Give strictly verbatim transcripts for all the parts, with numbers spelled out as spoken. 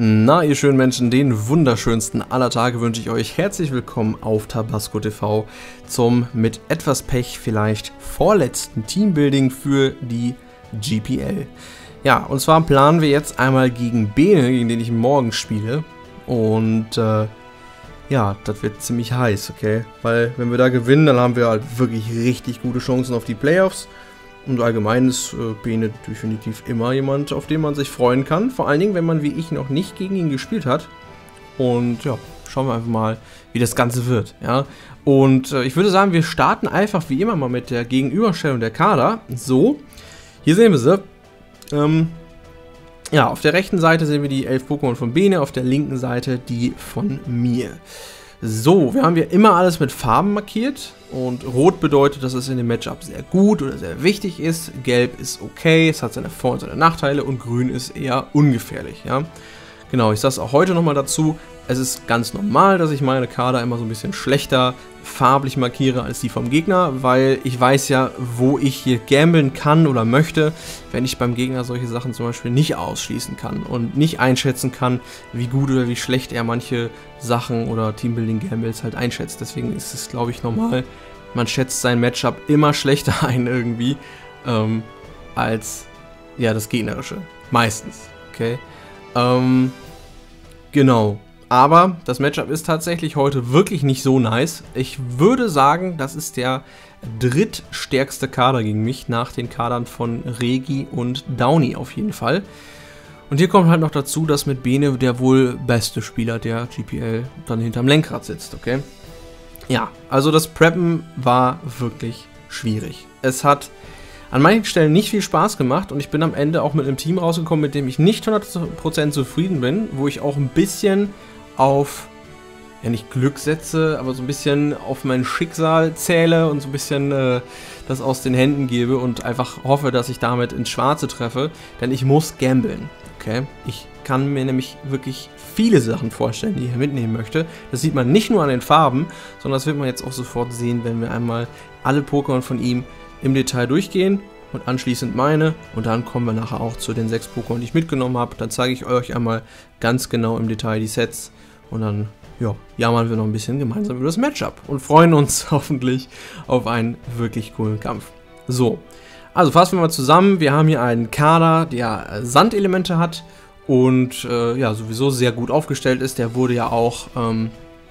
Na, ihr schönen Menschen, den wunderschönsten aller Tage wünsche ich euch herzlich willkommen auf Tabasco T V zum mit etwas Pech vielleicht vorletzten Teambuilding für die G P L. Ja, und zwar planen wir jetzt einmal gegen Bene, gegen den ich morgen spiele. Und äh, ja, das wird ziemlich heiß, okay? Weil wenn wir da gewinnen, dann haben wir halt wirklich richtig gute Chancen auf die Playoffs. Und allgemein ist äh, Bene definitiv immer jemand, auf den man sich freuen kann. Vor allen Dingen, wenn man wie ich noch nicht gegen ihn gespielt hat. Und ja, schauen wir einfach mal, wie das Ganze wird. Ja? Und äh, ich würde sagen, wir starten einfach wie immer mal mit der Gegenüberstellung der Kader. So, hier sehen wir sie. Ähm, ja, auf der rechten Seite sehen wir die elf Pokémon von Bene, auf der linken Seite die von mir. So, wir haben hier immer alles mit Farben markiert und Rot bedeutet, dass es in dem Matchup sehr gut oder sehr wichtig ist, Gelb ist okay, es hat seine Vor- und seine Nachteile und Grün ist eher ungefährlich, ja. Genau, ich sage es auch heute nochmal dazu, es ist ganz normal, dass ich meine Kader immer so ein bisschen schlechter farblich markiere als die vom Gegner, weil ich weiß ja, wo ich hier gamblen kann oder möchte, wenn ich beim Gegner solche Sachen zum Beispiel nicht ausschließen kann und nicht einschätzen kann, wie gut oder wie schlecht er manche Sachen oder Teambuilding-Gambles halt einschätzt. Deswegen ist es, glaube ich, normal, man schätzt sein Matchup immer schlechter ein irgendwie, ähm, als ja, das gegnerische. Meistens, okay? Ähm, genau. Aber das Matchup ist tatsächlich heute wirklich nicht so nice. Ich würde sagen, das ist der drittstärkste Kader gegen mich, nach den Kadern von Regi und Downy auf jeden Fall. Und hier kommt halt noch dazu, dass mit Bene der wohl beste Spieler der G P L dann hinterm Lenkrad sitzt, okay? Ja, also das Preppen war wirklich schwierig. Es hat an manchen Stellen nicht viel Spaß gemacht und ich bin am Ende auch mit einem Team rausgekommen, mit dem ich nicht hundert Prozent zufrieden bin, wo ich auch ein bisschen auf, ja nicht Glück setze, aber so ein bisschen auf mein Schicksal zähle und so ein bisschen äh, das aus den Händen gebe und einfach hoffe, dass ich damit ins Schwarze treffe, denn ich muss gamblen, okay? Ich kann mir nämlich wirklich viele Sachen vorstellen, die ich hier mitnehmen möchte. Das sieht man nicht nur an den Farben, sondern das wird man jetzt auch sofort sehen, wenn wir einmal alle Pokémon von ihm im Detail durchgehen und anschließend meine und dann kommen wir nachher auch zu den sechs Pokémon, die ich mitgenommen habe. Dann zeige ich euch einmal ganz genau im Detail die Sets und dann ja, jammern wir noch ein bisschen gemeinsam über das Matchup und freuen uns hoffentlich auf einen wirklich coolen Kampf. So, also fassen wir mal zusammen. Wir haben hier einen Kader, der Sandelemente hat und äh, ja, sowieso sehr gut aufgestellt ist. Der wurde ja auch ähm,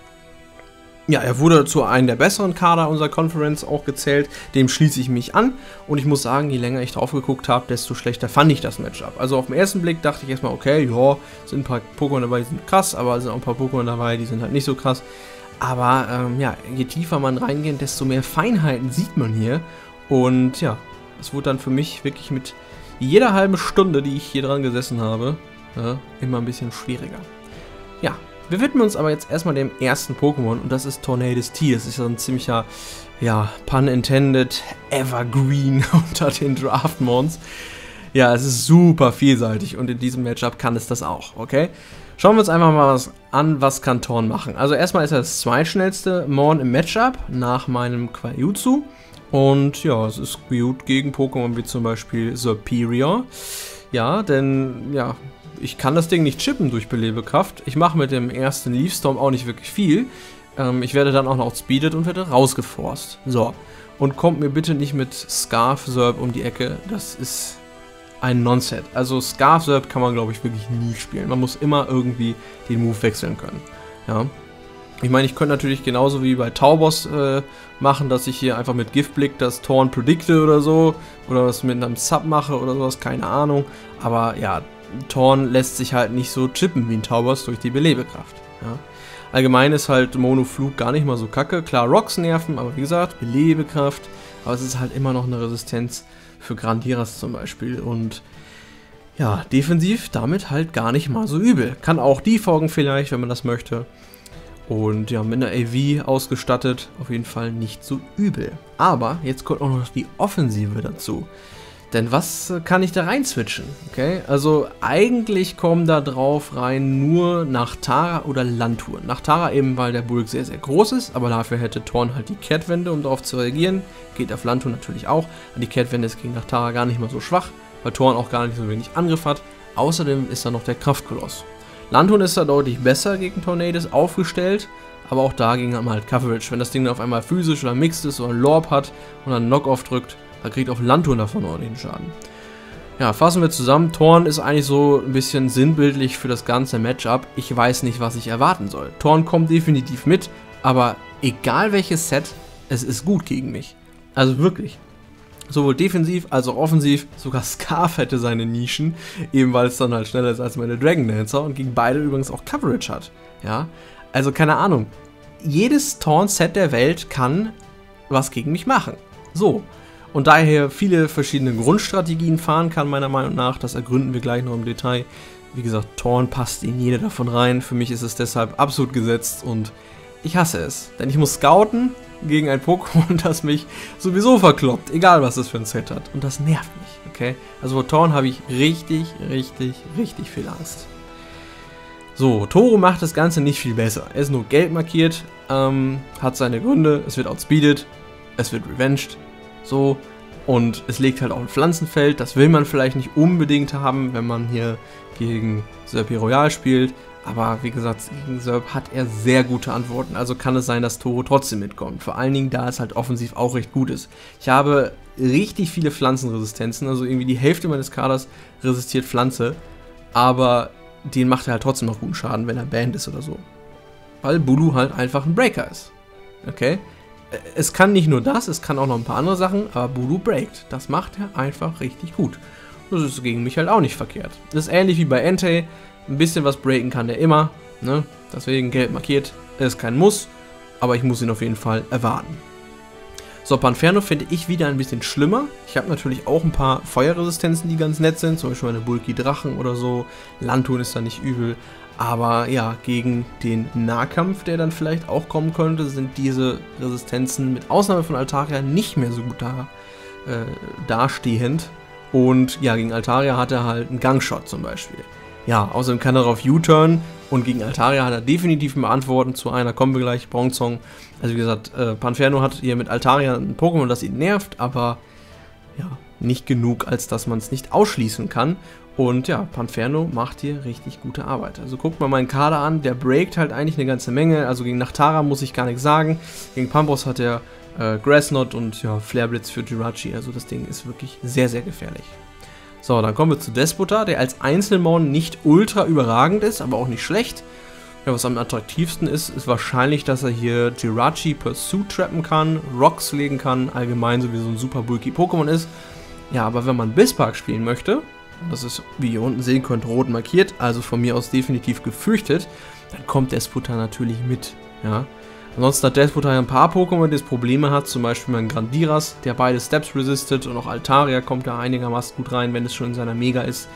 Ja, er wurde zu einem der besseren Kader unserer Conference auch gezählt. Dem schließe ich mich an. Und ich muss sagen, je länger ich drauf geguckt habe, desto schlechter fand ich das Matchup. Also auf den ersten Blick dachte ich erstmal, okay, ja, sind ein paar Pokémon dabei, die sind krass, aber es sind auch ein paar Pokémon dabei, die sind halt nicht so krass. Aber ähm, ja, je tiefer man reingeht, desto mehr Feinheiten sieht man hier. Und ja, es wurde dann für mich wirklich mit jeder halben Stunde, die ich hier dran gesessen habe, ja, immer ein bisschen schwieriger. Ja. Wir widmen uns aber jetzt erstmal dem ersten Pokémon und das ist Tornadus T. Das ist ja so ein ziemlicher, ja, pun intended, Evergreen unter den Draftmons. Ja, es ist super vielseitig und in diesem Matchup kann es das auch, okay? Schauen wir uns einfach mal was an, was kann Torn machen. Also erstmal ist er das zweitschnellste Mon im Matchup nach meinem Quajutsu. Und ja, es ist gut gegen Pokémon wie zum Beispiel Serperior. Ja, denn, ja, ich kann das Ding nicht chippen durch Belebekraft. Ich mache mit dem ersten Leafstorm auch nicht wirklich viel. Ähm, ich werde dann auch noch outspeedet und werde rausgeforst. So. Und kommt mir bitte nicht mit Scarf Serp um die Ecke. Das ist ein Non-Set. Also Scarf Serp kann man, glaube ich, wirklich nie spielen. Man muss immer irgendwie den Move wechseln können. Ja. Ich meine, ich könnte natürlich genauso wie bei Taubos äh, machen, dass ich hier einfach mit Giftblick das Torn predikte oder so. Oder was mit einem Sub mache oder sowas. Keine Ahnung. Aber ja, Torn lässt sich halt nicht so chippen wie ein Taubos durch die Belebekraft. Ja. Allgemein ist halt Monoflug gar nicht mal so kacke. Klar, Rocks nerven, aber wie gesagt, Belebekraft. Aber es ist halt immer noch eine Resistenz für Grandiras zum Beispiel. Und ja, defensiv damit halt gar nicht mal so übel. Kann auch defogen vielleicht, wenn man das möchte. Und ja, mit einer A V ausgestattet, auf jeden Fall nicht so übel. Aber jetzt kommt auch noch die Offensive dazu. Denn was kann ich da rein switchen? Okay, also eigentlich kommen da drauf rein nur Nachtara oder Lantur. Nachtara eben, weil der Bulk sehr, sehr groß ist, aber dafür hätte Torn halt die Kehrtwende, um darauf zu reagieren. Geht auf Lantur natürlich auch. Die Kehrtwende ist gegen Nachtara gar nicht mal so schwach, weil Torn auch gar nicht so wenig Angriff hat. Außerdem ist da noch der Kraftkoloss. Lanturn ist da deutlich besser gegen Tornadus aufgestellt, aber auch da ging dann halt Coverage. Wenn das Ding dann auf einmal physisch oder mixed ist oder einen Lorb hat und dann einen Knock-Off drückt, dann kriegt auch Lanturn davon ordentlichen Schaden. Ja, fassen wir zusammen. Thorn ist eigentlich so ein bisschen sinnbildlich für das ganze Matchup. Ich weiß nicht, was ich erwarten soll. Thorn kommt definitiv mit, aber egal welches Set, es ist gut gegen mich. Also wirklich. Sowohl defensiv als auch offensiv. Sogar Scarf hätte seine Nischen, eben weil es dann halt schneller ist als meine Dragon Dancer und gegen beide übrigens auch Coverage hat. Ja, also keine Ahnung. Jedes Thorn-Set der Welt kann was gegen mich machen. So. Und daher viele verschiedene Grundstrategien fahren kann, meiner Meinung nach. Das ergründen wir gleich noch im Detail. Wie gesagt, Thorn passt in jede davon rein. Für mich ist es deshalb absolut gesetzt und ich hasse es. Denn ich muss scouten gegen ein Pokémon, das mich sowieso verkloppt. Egal, was es für ein Set hat. Und das nervt mich, okay? Also vor Thorn habe ich richtig, richtig, richtig viel Angst. So, Toro macht das Ganze nicht viel besser. Er ist nur gelb markiert, ähm, hat seine Gründe. Es wird outspeedet, es wird revenged. So, und es legt halt auch ein Pflanzenfeld, das will man vielleicht nicht unbedingt haben, wenn man hier gegen Serpy Royal spielt, aber wie gesagt, gegen Serp hat er sehr gute Antworten, also kann es sein, dass Toro trotzdem mitkommt, vor allen Dingen, da es halt offensiv auch recht gut ist. Ich habe richtig viele Pflanzenresistenzen, also irgendwie die Hälfte meines Kaders resistiert Pflanze, aber den macht er halt trotzdem noch guten Schaden, wenn er banned ist oder so, weil Bulu halt einfach ein Breaker ist, okay? Es kann nicht nur das, es kann auch noch ein paar andere Sachen, aber Bulu breakt. Das macht er einfach richtig gut. Das ist gegen mich halt auch nicht verkehrt. Das ist ähnlich wie bei Entei. Ein bisschen was breaken kann der immer. Ne? Deswegen gelb markiert. Er ist kein Muss, aber ich muss ihn auf jeden Fall erwarten. So, Panferno finde ich wieder ein bisschen schlimmer. Ich habe natürlich auch ein paar Feuerresistenzen, die ganz nett sind. Zum Beispiel meine Bulky Drachen oder so. Lanturn ist da nicht übel. Aber ja, gegen den Nahkampf, der dann vielleicht auch kommen könnte, sind diese Resistenzen mit Ausnahme von Altaria nicht mehr so gut da, äh, dastehend. Und ja, gegen Altaria hat er halt einen Gangshot zum Beispiel. Ja, außerdem kann er auf U-Turn und gegen Altaria hat er definitiv mehr Antworten. Zu einer kommen wir gleich, Bronzong. Also wie gesagt, äh, Panferno hat hier mit Altaria ein Pokémon, das ihn nervt, aber ja, nicht genug, als dass man es nicht ausschließen kann. Und ja, Panferno macht hier richtig gute Arbeit. Also guckt mal meinen Kader an, der breakt halt eigentlich eine ganze Menge. Also gegen Nachtara muss ich gar nichts sagen. Gegen Pampos hat er äh, Grassnot und ja, Flareblitz für Jirachi. Also das Ding ist wirklich sehr, sehr gefährlich. So, dann kommen wir zu Despota, der als Einzelmon nicht ultra überragend ist, aber auch nicht schlecht. Ja, was am attraktivsten ist, ist wahrscheinlich, dass er hier Jirachi Pursuit trappen kann, Rocks legen kann, allgemein sowieso ein super bulky Pokémon ist. Ja, aber wenn man Bispark spielen möchte, das ist, wie ihr unten sehen könnt, rot markiert, also von mir aus definitiv gefürchtet, dann kommt Despota natürlich mit, ja. Ansonsten hat Despota ein paar Pokémon, die es Probleme hat, zum Beispiel mein Grandiras, der beide Steps resistet, und auch Altaria kommt da einigermaßen gut rein, wenn es schon in seiner Mega ist.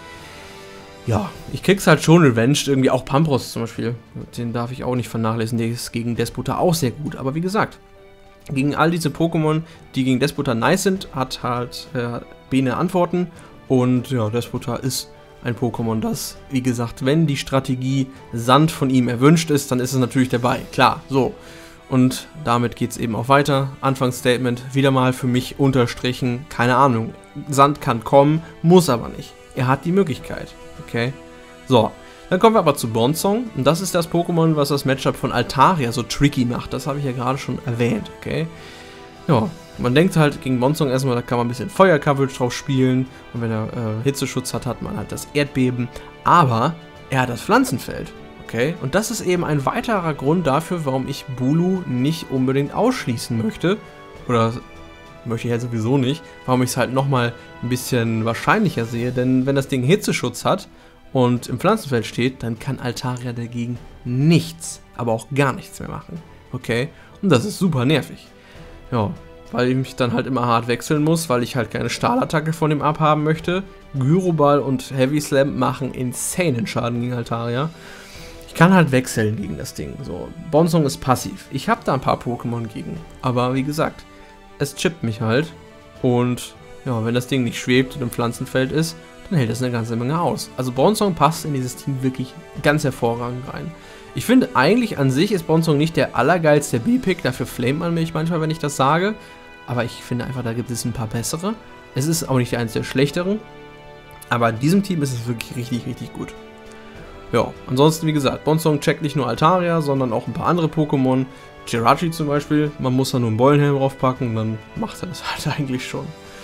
Ja, ich krieg's halt schon revenged, irgendwie auch Pampros zum Beispiel, den darf ich auch nicht vernachlässigen, der ist gegen Despota auch sehr gut, aber wie gesagt, gegen all diese Pokémon, die gegen Despota nice sind, hat halt äh, Bene Antworten. Und ja, Despota ist ein Pokémon, das, wie gesagt, wenn die Strategie Sand von ihm erwünscht ist, dann ist es natürlich dabei, klar, so. Und damit geht es eben auch weiter. Anfangsstatement, wieder mal für mich unterstrichen, keine Ahnung, Sand kann kommen, muss aber nicht. Er hat die Möglichkeit, okay? So, dann kommen wir aber zu Bronzong, und das ist das Pokémon, was das Matchup von Altaria so tricky macht, das habe ich ja gerade schon erwähnt, okay? Ja, man denkt halt gegen Bronzong erstmal, da kann man ein bisschen Feuer-Coverage drauf spielen, und wenn er äh, Hitzeschutz hat, hat man halt das Erdbeben, aber er hat das Pflanzenfeld, okay? Und das ist eben ein weiterer Grund dafür, warum ich Bulu nicht unbedingt ausschließen möchte, oder möchte ich halt sowieso nicht, warum ich es halt nochmal ein bisschen wahrscheinlicher sehe, denn wenn das Ding Hitzeschutz hat und im Pflanzenfeld steht, dann kann Altaria dagegen nichts, aber auch gar nichts mehr machen, okay? Und das ist super nervig. Ja, weil ich mich dann halt immer hart wechseln muss, weil ich halt keine Stahlattacke von ihm abhaben möchte. Gyroball und Heavy Slam machen insanen Schaden gegen Altaria. Ich kann halt wechseln gegen das Ding. So, Bronzong ist passiv. Ich habe da ein paar Pokémon gegen. Aber wie gesagt, es chippt mich halt. Und ja, wenn das Ding nicht schwebt und im Pflanzenfeld ist, dann hält es eine ganze Menge aus. Also Bronzong passt in dieses Team wirklich ganz hervorragend rein. Ich finde, eigentlich an sich ist Bronzong nicht der allergeilste B-Pick, dafür flamet man mich manchmal, wenn ich das sage. Aber ich finde einfach, da gibt es ein paar bessere. Es ist auch nicht eins der schlechteren. Aber in diesem Team ist es wirklich richtig, richtig gut. Ja, ansonsten wie gesagt, Bonsong checkt nicht nur Altaria, sondern auch ein paar andere Pokémon. Jirachi zum Beispiel, man muss da nur einen Beulenhelm draufpacken und dann macht er das halt eigentlich schon.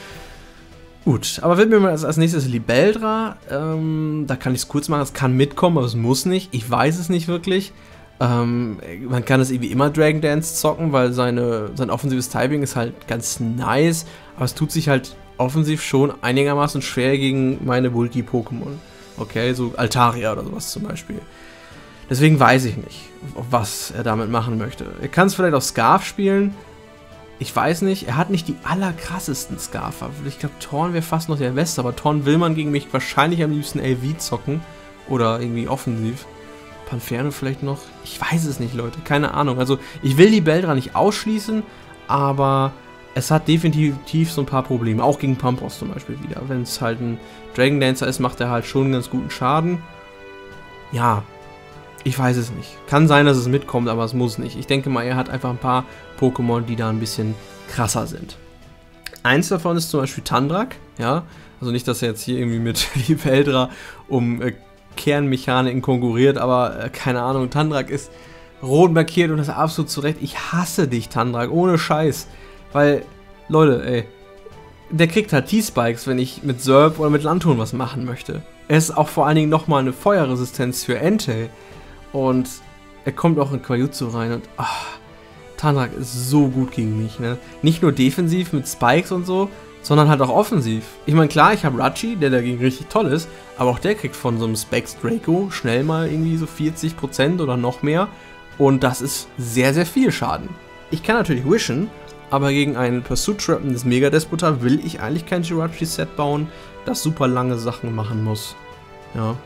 Gut, aber widmen wir mal als nächstes Libeldra. Ähm, da kann ich es kurz machen, es kann mitkommen, aber es muss nicht. Ich weiß es nicht wirklich. Ähm, man kann es irgendwie immer Dragon Dance zocken, weil seine, sein offensives Typing ist halt ganz nice, aber es tut sich halt offensiv schon einigermaßen schwer gegen meine Bulky-Pokémon. Okay, so Altaria oder sowas zum Beispiel. Deswegen weiß ich nicht, was er damit machen möchte. Er kann es vielleicht auf Scarf spielen. Ich weiß nicht, er hat nicht die allerkrassesten Scarfer. Ich glaube, Torn wäre fast noch der Beste, aber Torn will man gegen mich wahrscheinlich am liebsten L V zocken. Oder irgendwie offensiv. Panferno vielleicht noch? Ich weiß es nicht, Leute. Keine Ahnung. Also, ich will die Libeldra nicht ausschließen, aber es hat definitiv so ein paar Probleme. Auch gegen Pampros zum Beispiel wieder. Wenn es halt ein Dragon Dancer ist, macht er halt schon einen ganz guten Schaden. Ja, ich weiß es nicht. Kann sein, dass es mitkommt, aber es muss nicht. Ich denke mal, er hat einfach ein paar Pokémon, die da ein bisschen krasser sind. Eins davon ist zum Beispiel Tandrak. Ja, also nicht, dass er jetzt hier irgendwie mit Libeldra um äh, Kernmechaniken konkurriert, aber äh, keine Ahnung, Tandrak ist rot markiert und das ist absolut zu Recht. Ich hasse dich, Tandrak, ohne Scheiß. Weil, Leute, ey, der kriegt halt T-Spikes, wenn ich mit Zerb oder mit Lanturn was machen möchte. Er ist auch vor allen Dingen nochmal eine Feuerresistenz für Entei. Und er kommt auch in Quajutsu rein und ach, Tandrak ist so gut gegen mich, ne? Nicht nur defensiv mit Spikes und so, sondern halt auch offensiv. Ich meine, klar, ich habe Rachi, der dagegen richtig toll ist, aber auch der kriegt von so einem Specs Draco schnell mal irgendwie so vierzig Prozent oder noch mehr. Und das ist sehr, sehr viel Schaden. Ich kann natürlich wishen, aber gegen einen Pursuit-Trappen des Mega-Despota will ich eigentlich kein Jirachi-Set bauen, das super lange Sachen machen muss. Ja.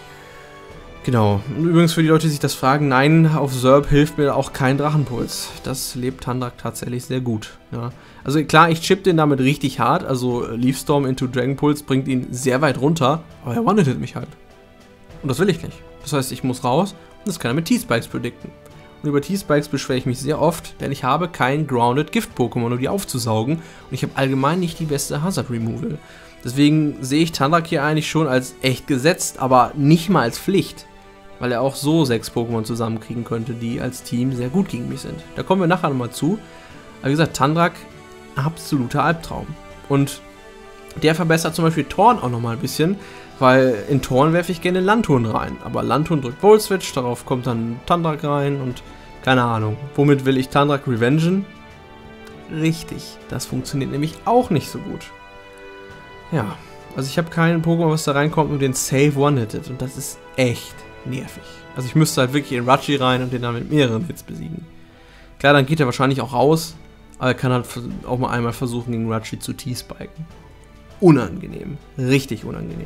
Genau. Und übrigens für die Leute, die sich das fragen, nein, auf Zerb hilft mir auch kein Drachenpuls. Das lebt Tandrak tatsächlich sehr gut. Ja. Also klar, ich chip den damit richtig hart, also Leafstorm into Dragonpulse bringt ihn sehr weit runter, aber er one-hittet mich halt. Und das will ich nicht. Das heißt, ich muss raus und das kann er mit T-Spikes predikten. Und über T-Spikes beschwere ich mich sehr oft, denn ich habe kein Grounded Gift-Pokémon, um die aufzusaugen. Und ich habe allgemein nicht die beste Hazard Removal. Deswegen sehe ich Tandrak hier eigentlich schon als echt gesetzt, aber nicht mal als Pflicht. Weil er auch so sechs Pokémon zusammenkriegen könnte, die als Team sehr gut gegen mich sind. Da kommen wir nachher nochmal zu. Aber wie gesagt, Tandrak, absoluter Albtraum. Und der verbessert zum Beispiel Torn auch nochmal ein bisschen, weil in Torn werfe ich gerne Lanturn rein. Aber Lanturn drückt Volt Switch, darauf kommt dann Tandrak rein und keine Ahnung. Womit will ich Tandrak revengen? Richtig, das funktioniert nämlich auch nicht so gut. Ja, also ich habe keinen Pokémon, was da reinkommt und den Save One-Hitted. Und das ist echt nervig. Also ich müsste halt wirklich in Rachi rein und den dann mit mehreren Hits besiegen. Klar, dann geht er wahrscheinlich auch raus, aber er kann halt auch mal einmal versuchen, gegen Rachi zu T-Spiken. Unangenehm. Richtig unangenehm.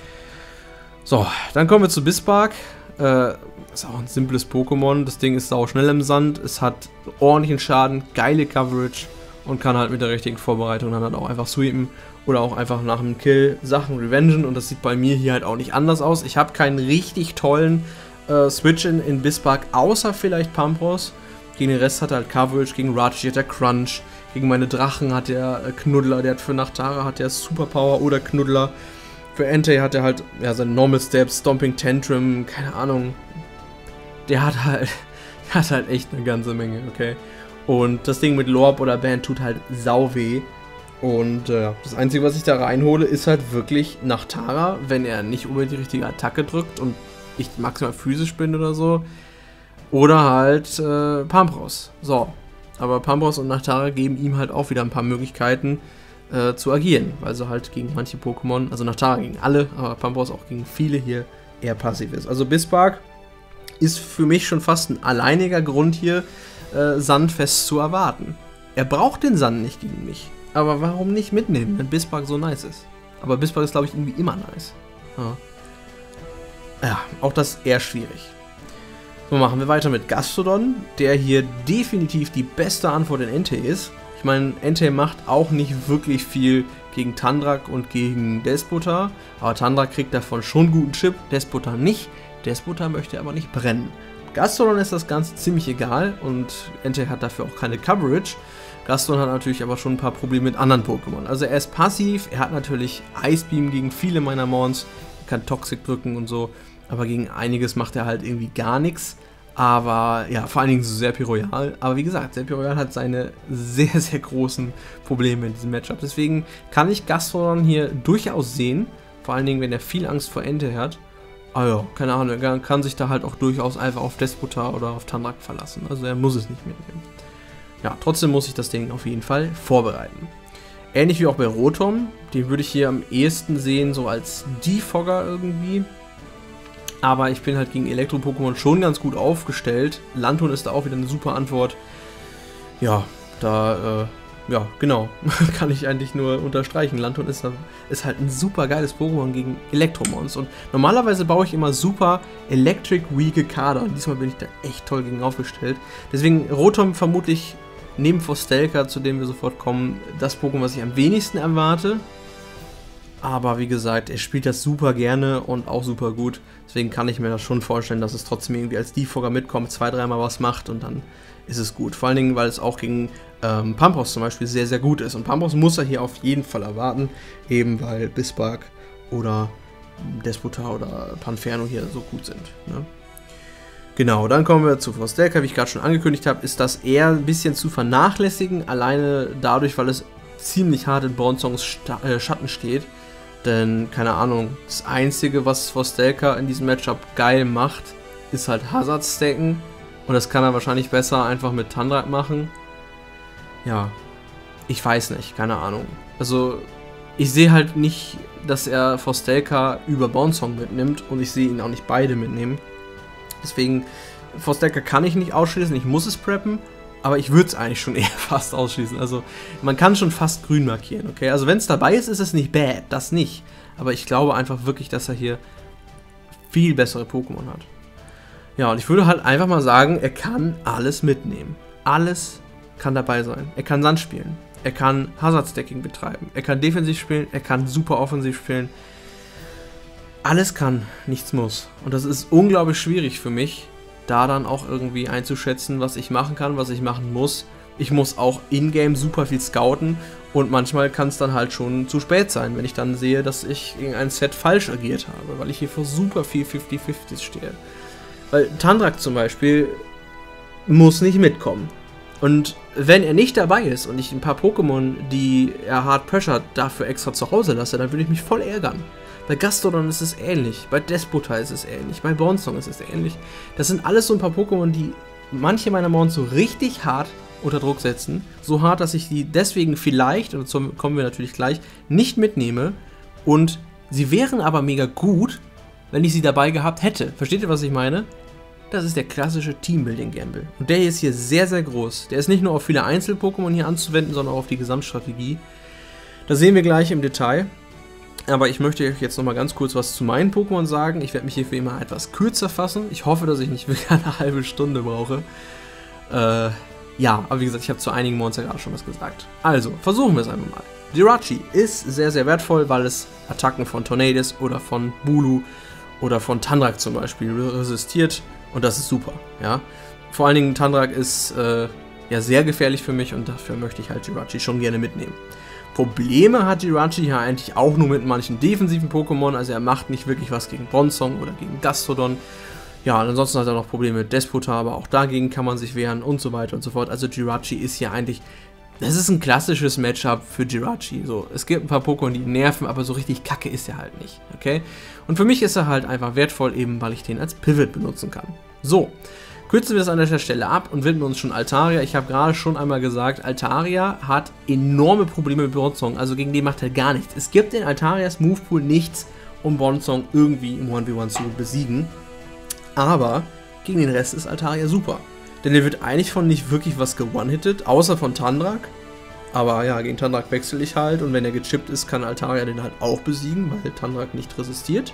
So, dann kommen wir zu Bisbark. Äh, ist auch ein simples Pokémon. Das Ding ist sau schnell im Sand. Es hat ordentlichen Schaden, geile Coverage und kann halt mit der richtigen Vorbereitung dann halt auch einfach sweepen oder auch einfach nach einem Kill Sachen revengen. Und das sieht bei mir hier halt auch nicht anders aus. Ich habe keinen richtig tollen äh, Switch in, in Bisbark, außer vielleicht Pampros. Gegen den Rest hat er halt Coverage, gegen Rachi hat er Crunch, gegen meine Drachen hat er äh, Knuddler, der hat für Nachtara hat er Superpower oder Knuddler. Für Entei hat er halt ja, seine Normal Steps, Stomping Tantrum, keine Ahnung. Der hat halt, der hat halt echt eine ganze Menge, okay. Und das Ding mit Lorb oder Band tut halt sau weh. Und äh, das Einzige, was ich da reinhole, ist halt wirklich Nachtara, wenn er nicht unbedingt die richtige Attacke drückt und ich maximal physisch bin oder so. Oder halt äh, Pampros. So. Aber Pampros und Nachtara geben ihm halt auch wieder ein paar Möglichkeiten äh, zu agieren. Weil sie halt gegen manche Pokémon, also Nachtara gegen alle, aber Pampros auch gegen viele hier eher passiv ist. Also Bisbark ist für mich schon fast ein alleiniger Grund hier, äh, Sandfest zu erwarten. Er braucht den Sand nicht gegen mich. Aber warum nicht mitnehmen, wenn Bisbark so nice ist? Aber Bisbark ist, glaube ich, irgendwie immer nice. Ja, ja, auch das eher schwierig. So, machen wir weiter mit Gastrodon, der hier definitiv die beste Antwort in Entei ist. Ich meine, Entei macht auch nicht wirklich viel gegen Tandrak und gegen Despota, aber Tandrak kriegt davon schon guten Chip, Despota nicht. Despota möchte aber nicht brennen. Gastrodon ist das Ganze ziemlich egal und Entei hat dafür auch keine Coverage. Gastrodon hat natürlich aber schon ein paar Probleme mit anderen Pokémon. Also er ist passiv, er hat natürlich Ice Beam gegen viele meiner Mons, er kann Toxic drücken und so. aber gegen einiges macht er halt irgendwie gar nichts. Aber ja, vor allen Dingen so Serpy Royal. Aber wie gesagt, Serpy Royal hat seine sehr, sehr großen Probleme in diesem Matchup. Deswegen kann ich Gastrodon hier durchaus sehen. Vor allen Dingen, wenn er viel Angst vor Ente hat. Aber ja, keine Ahnung, er kann sich da halt auch durchaus einfach auf Despotar oder auf Tandrak verlassen. Also er muss es nicht mitnehmen. Ja, trotzdem muss ich das Ding auf jeden Fall vorbereiten. Ähnlich wie auch bei Rotom. Den würde ich hier am ehesten sehen, so als Defogger irgendwie. Aber ich bin halt gegen Elektro-Pokémon schon ganz gut aufgestellt. Lanturn ist da auch wieder eine super Antwort. Ja, da, äh, ja, genau. Kann ich eigentlich nur unterstreichen. Lanturn ist, ist halt ein super geiles Pokémon gegen Elektromons. Und normalerweise baue ich immer super Electric-weake Kader. Und diesmal bin ich da echt toll gegen aufgestellt. Deswegen Rotom vermutlich neben Forstelka, zu dem wir sofort kommen, das Pokémon, was ich am wenigsten erwarte. Aber wie gesagt, er spielt das super gerne und auch super gut. Deswegen kann ich mir das schon vorstellen, dass es trotzdem irgendwie als Defogger mitkommt, zwei, dreimal was macht und dann ist es gut. Vor allen Dingen, weil es auch gegen ähm, Pampros zum Beispiel sehr, sehr gut ist. Und Pampros muss er hier auf jeden Fall erwarten, eben weil Bisbark oder Despotar oder Panferno hier so gut sind. Ne? Genau, dann kommen wir zu Forstelka, wie ich gerade schon angekündigt habe, ist das eher ein bisschen zu vernachlässigen, alleine dadurch, weil es ziemlich hart in Bronzongs äh, Schatten steht. Denn, keine Ahnung, das Einzige, was Forstelka in diesem Matchup geil macht, ist halt Hazard-Stacken. Und das kann er wahrscheinlich besser einfach mit Tandrak machen. Ja, ich weiß nicht, keine Ahnung. Also, ich sehe halt nicht, dass er Forstelka über Bronzong mitnimmt. Und ich sehe ihn auch nicht beide mitnehmen. Deswegen, Forstelka kann ich nicht ausschließen, ich muss es preppen. Aber ich würde es eigentlich schon eher fast ausschließen. Also man kann schon fast grün markieren, okay? Also wenn es dabei ist, ist es nicht bad, das nicht. Aber ich glaube einfach wirklich, dass er hier viel bessere Pokémon hat. Ja, und ich würde halt einfach mal sagen, er kann alles mitnehmen. Alles kann dabei sein. Er kann Sand spielen. Er kann Hazard-Stacking betreiben. Er kann defensiv spielen. Er kann super offensiv spielen. Alles kann, nichts muss. Und das ist unglaublich schwierig für mich, da dann auch irgendwie einzuschätzen, was ich machen kann, was ich machen muss. Ich muss auch in-game super viel scouten und manchmal kann es dann halt schon zu spät sein, wenn ich dann sehe, dass ich gegen ein Set falsch agiert habe, weil ich hier vor super viel fünfzig fünfzig stehe. Weil Tandrak zum Beispiel muss nicht mitkommen. Und wenn er nicht dabei ist und ich ein paar Pokémon, die er Hard Pressure dafür extra zu Hause lasse, dann würde ich mich voll ärgern. Bei Gastrodon ist es ähnlich, bei Despotar ist es ähnlich, bei Bronzong ist es ähnlich. Das sind alles so ein paar Pokémon, die manche meiner Mons so richtig hart unter Druck setzen. So hart, dass ich die deswegen vielleicht, und dazu kommen wir natürlich gleich, nicht mitnehme. Und sie wären aber mega gut, wenn ich sie dabei gehabt hätte. Versteht ihr, was ich meine? Das ist der klassische Teambuilding-Gamble. Und der ist hier sehr, sehr groß. Der ist nicht nur auf viele Einzel-Pokémon hier anzuwenden, sondern auch auf die Gesamtstrategie. Das sehen wir gleich im Detail. Aber ich möchte euch jetzt nochmal ganz kurz was zu meinen Pokémon sagen. Ich werde mich hier für immer etwas kürzer fassen. Ich hoffe, dass ich nicht wieder eine halbe Stunde brauche. Äh, ja, aber wie gesagt, ich habe zu einigen Monster gerade schon was gesagt. Also, versuchen wir es einfach mal. Jirachi ist sehr, sehr wertvoll, weil es Attacken von Tornadus oder von Bulu oder von Tandrak zum Beispiel resistiert. Und das ist super, ja. Vor allen Dingen Tandrak ist äh, ja sehr gefährlich für mich und dafür möchte ich halt Jirachi schon gerne mitnehmen. Probleme hat Jirachi ja eigentlich auch nur mit manchen defensiven Pokémon, also er macht nicht wirklich was gegen Bronzong oder gegen Gastrodon. Ja, und ansonsten hat er noch Probleme mit Despotar, aber auch dagegen kann man sich wehren und so weiter und so fort. Also Jirachi ist ja eigentlich, das ist ein klassisches Matchup für Jirachi. So, es gibt ein paar Pokémon, die nerven, aber so richtig kacke ist er halt nicht, okay? Und für mich ist er halt einfach wertvoll, eben weil ich den als Pivot benutzen kann. So, kürzen wir das an der Stelle ab und widmen uns schon Altaria. Ich habe gerade schon einmal gesagt, Altaria hat enorme Probleme mit Bronzong, also gegen den macht er gar nichts. Es gibt in Altarias Movepool nichts, um Bronzong irgendwie im eins gegen eins zu besiegen. Aber gegen den Rest ist Altaria super. Denn er wird eigentlich von nicht wirklich was ge-one-hitted, außer von Tandrak. Aber ja, gegen Tandrak wechsle ich halt und wenn er gechippt ist, kann Altaria den halt auch besiegen, weil Tandrak nicht resistiert.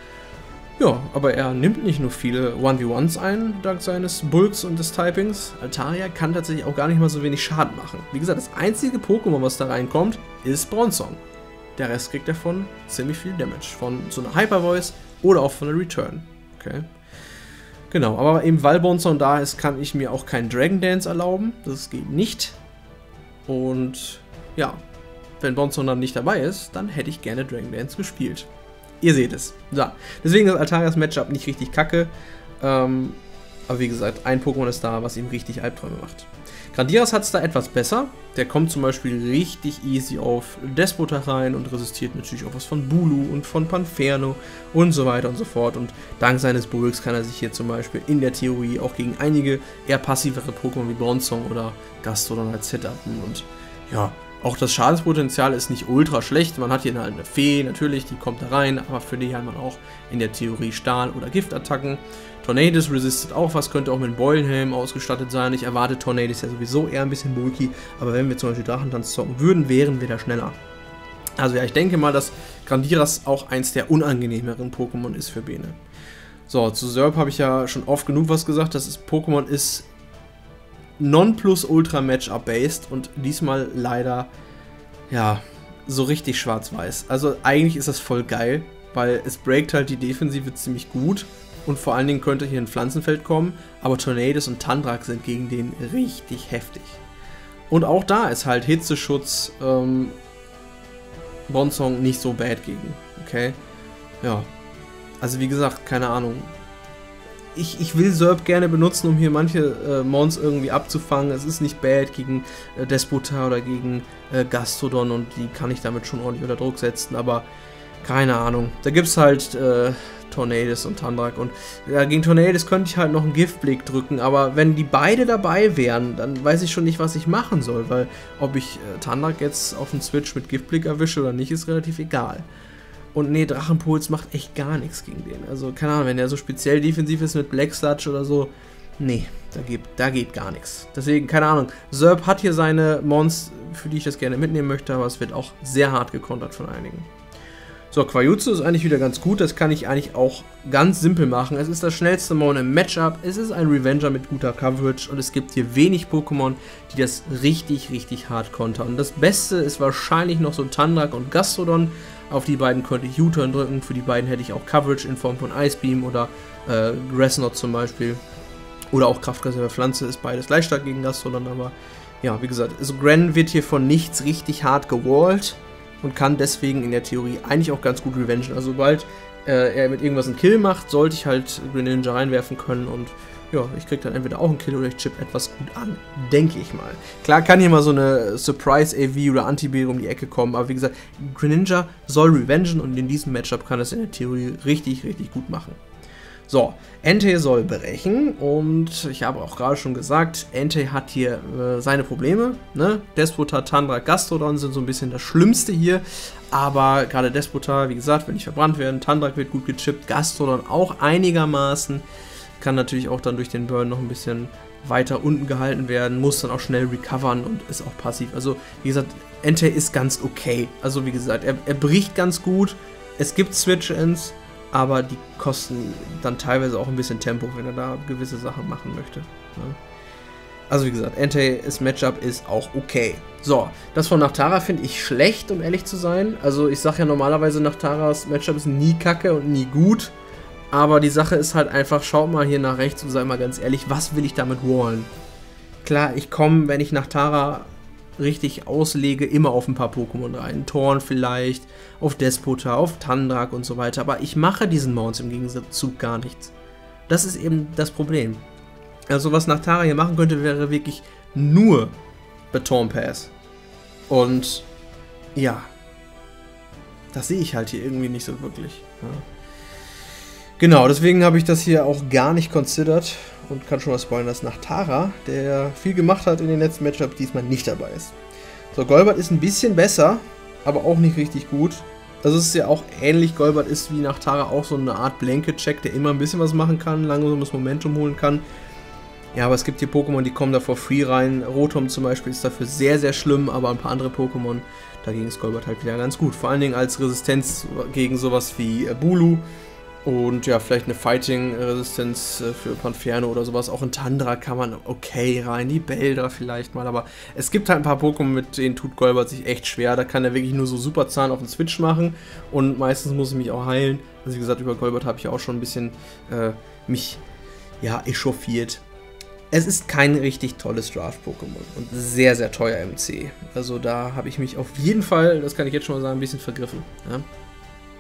Ja, aber er nimmt nicht nur viele eins gegen eins ein, dank seines Bulks und des Typings. Altaria kann tatsächlich auch gar nicht mal so wenig Schaden machen. Wie gesagt, das einzige Pokémon, was da reinkommt, ist Bronzong. Der Rest kriegt davon ziemlich viel Damage. Von so einer Hyper Voice oder auch von einer Return. Okay. Genau, aber eben weil Bronzong da ist, kann ich mir auch keinen Dragon Dance erlauben. Das geht nicht. Und ja, wenn Bronzong dann nicht dabei ist, dann hätte ich gerne Dragon Dance gespielt. ihr seht es. So. Deswegen ist Altarias Matchup nicht richtig kacke. Ähm, aber wie gesagt, ein Pokémon ist da, was ihm richtig Albträume macht. Grandiras hat es da etwas besser. Der kommt zum Beispiel richtig easy auf Despota rein und resistiert natürlich auch was von Bulu und von Panferno und so weiter und so fort. Und dank seines Bulks kann er sich hier zum Beispiel in der Theorie auch gegen einige eher passivere Pokémon wie Bronzong oder Gastrodon halt setupen. Und ja, auch das Schadenspotenzial ist nicht ultra schlecht. Man hat hier halt eine Fee, natürlich, die kommt da rein, aber für die hat man auch in der Theorie Stahl- oder Giftattacken. Tornadus resistet auch was, könnte auch mit Beulenhelm ausgestattet sein. Ich erwarte Tornadus ja sowieso eher ein bisschen bulky, aber wenn wir zum Beispiel Drachentanz zocken würden, wären wir da schneller. Also ja, ich denke mal, dass Grandiras auch eins der unangenehmeren Pokémon ist für Bene. So, zu Zerb habe ich ja schon oft genug was gesagt. Das ist, Pokémon ist Non-Plus-Ultra-Matchup-based und diesmal leider, ja, so richtig schwarz-weiß. Also eigentlich ist das voll geil, weil es breakt halt die Defensive ziemlich gut. Und vor allen Dingen könnte hier ein Pflanzenfeld kommen, aber Tornadus und Tandrak sind gegen den richtig heftig. Und auch da ist halt Hitzeschutz ähm, Bronzong nicht so bad gegen, okay? Ja, also wie gesagt, keine Ahnung. Ich, ich will Zerb gerne benutzen, um hier manche äh, Mons irgendwie abzufangen. Es ist nicht bad gegen äh, Despota oder gegen äh, Gastrodon und die kann ich damit schon ordentlich unter Druck setzen, aber keine Ahnung. Da gibt es halt äh, Tornadus und Tandrak und ja, gegen Tornadus könnte ich halt noch einen Giftblick drücken, aber wenn die beide dabei wären, dann weiß ich schon nicht, was ich machen soll, weil ob ich äh, Tandrak jetzt auf dem Switch mit Giftblick erwische oder nicht, ist relativ egal. Und nee, Drachenpuls macht echt gar nichts gegen den. Also keine Ahnung, wenn der so speziell defensiv ist mit Black Sludge oder so, nee, da geht, da geht gar nichts. Deswegen, keine Ahnung, Zerb hat hier seine Mons, für die ich das gerne mitnehmen möchte, aber es wird auch sehr hart gekontert von einigen. So, Quajutsu ist eigentlich wieder ganz gut, das kann ich eigentlich auch ganz simpel machen. Es ist das schnellste Mon im Matchup, es ist ein Revenger mit guter Coverage und es gibt hier wenig Pokémon, die das richtig, richtig hart kontern. Und das Beste ist wahrscheinlich noch so Tandrak und Gastrodon. Auf die beiden könnte ich U-Turn drücken, für die beiden hätte ich auch Coverage in Form von Ice Beam oder äh, Grassnot zum Beispiel. Oder auch Kraftreserve Pflanze, ist beides gleich stark gegen Gastrodon, aber ja, wie gesagt, also Gran wird hier von nichts richtig hart gewallt. Und kann deswegen in der Theorie eigentlich auch ganz gut revengen. Also sobald äh, er mit irgendwas einen Kill macht, sollte ich halt Greninja reinwerfen können und ja, ich krieg dann entweder auch einen Kill oder ich chip etwas gut an, denke ich mal. Klar kann hier mal so eine Surprise-A V oder Anti-Beere um die Ecke kommen, aber wie gesagt, Greninja soll revengen und in diesem Matchup kann es in der Theorie richtig, richtig gut machen. So, Entei soll brechen und ich habe auch gerade schon gesagt, Entei hat hier äh, seine Probleme, ne? Despota, Tandrak, Gastrodon sind so ein bisschen das Schlimmste hier, aber gerade Despota, wie gesagt, will nicht verbrannt werden, Tandrak wird gut gechippt, Gastrodon auch einigermaßen, kann natürlich auch dann durch den Burn noch ein bisschen weiter unten gehalten werden, muss dann auch schnell recovern und ist auch passiv. Also wie gesagt, Entei ist ganz okay, also wie gesagt, er, er bricht ganz gut, es gibt Switch-Ends, aber die kosten dann teilweise auch ein bisschen Tempo, wenn er da gewisse Sachen machen möchte. Ne? Also wie gesagt, Entei's Matchup ist auch okay. So, das von Nachtara finde ich schlecht, um ehrlich zu sein. Also ich sage ja normalerweise, Nachtaras Matchup ist nie kacke und nie gut. Aber die Sache ist halt einfach, schaut mal hier nach rechts und sei mal ganz ehrlich, was will ich damit wallen? Klar, ich komme, wenn ich Nachtara richtig auslege, immer auf ein paar Pokémon rein. Thorn vielleicht, auf Despota, auf Tandrak und so weiter. Aber ich mache diesen Mounts im Gegenzug gar nichts. Das ist eben das Problem. Also was Nachtara hier machen könnte, wäre wirklich nur Baton Pass. Und ja, das sehe ich halt hier irgendwie nicht so wirklich. Ja. Genau, deswegen habe ich das hier auch gar nicht considered und kann schon mal spoilern, dass Nachtara, der viel gemacht hat in den letzten Matchups, diesmal nicht dabei ist. So, Golbat ist ein bisschen besser, aber auch nicht richtig gut. Also es ist ja auch ähnlich, Golbat ist wie Nachtara auch so eine Art Blanket-Check, der immer ein bisschen was machen kann, langsames Momentum holen kann. Ja, aber es gibt hier Pokémon, die kommen da for free rein. Rotom zum Beispiel ist dafür sehr, sehr schlimm, aber ein paar andere Pokémon, dagegen ist Golbat halt wieder ganz gut. Vor allen Dingen als Resistenz gegen sowas wie Bulu. Und ja, vielleicht eine Fighting-Resistenz für Panferno oder sowas. Auch in Tandra kann man okay rein, die Bälder vielleicht mal. Aber es gibt halt ein paar Pokémon, mit denen tut Golbat sich echt schwer. Da kann er wirklich nur so Superzahn auf den Switch machen. Und meistens muss ich mich auch heilen. Also wie gesagt, über Golbat habe ich auch schon ein bisschen äh, mich ja, echauffiert. Es ist kein richtig tolles Draft-Pokémon und sehr, sehr teuer M C. Also da habe ich mich auf jeden Fall, das kann ich jetzt schon mal sagen, ein bisschen vergriffen. Ja?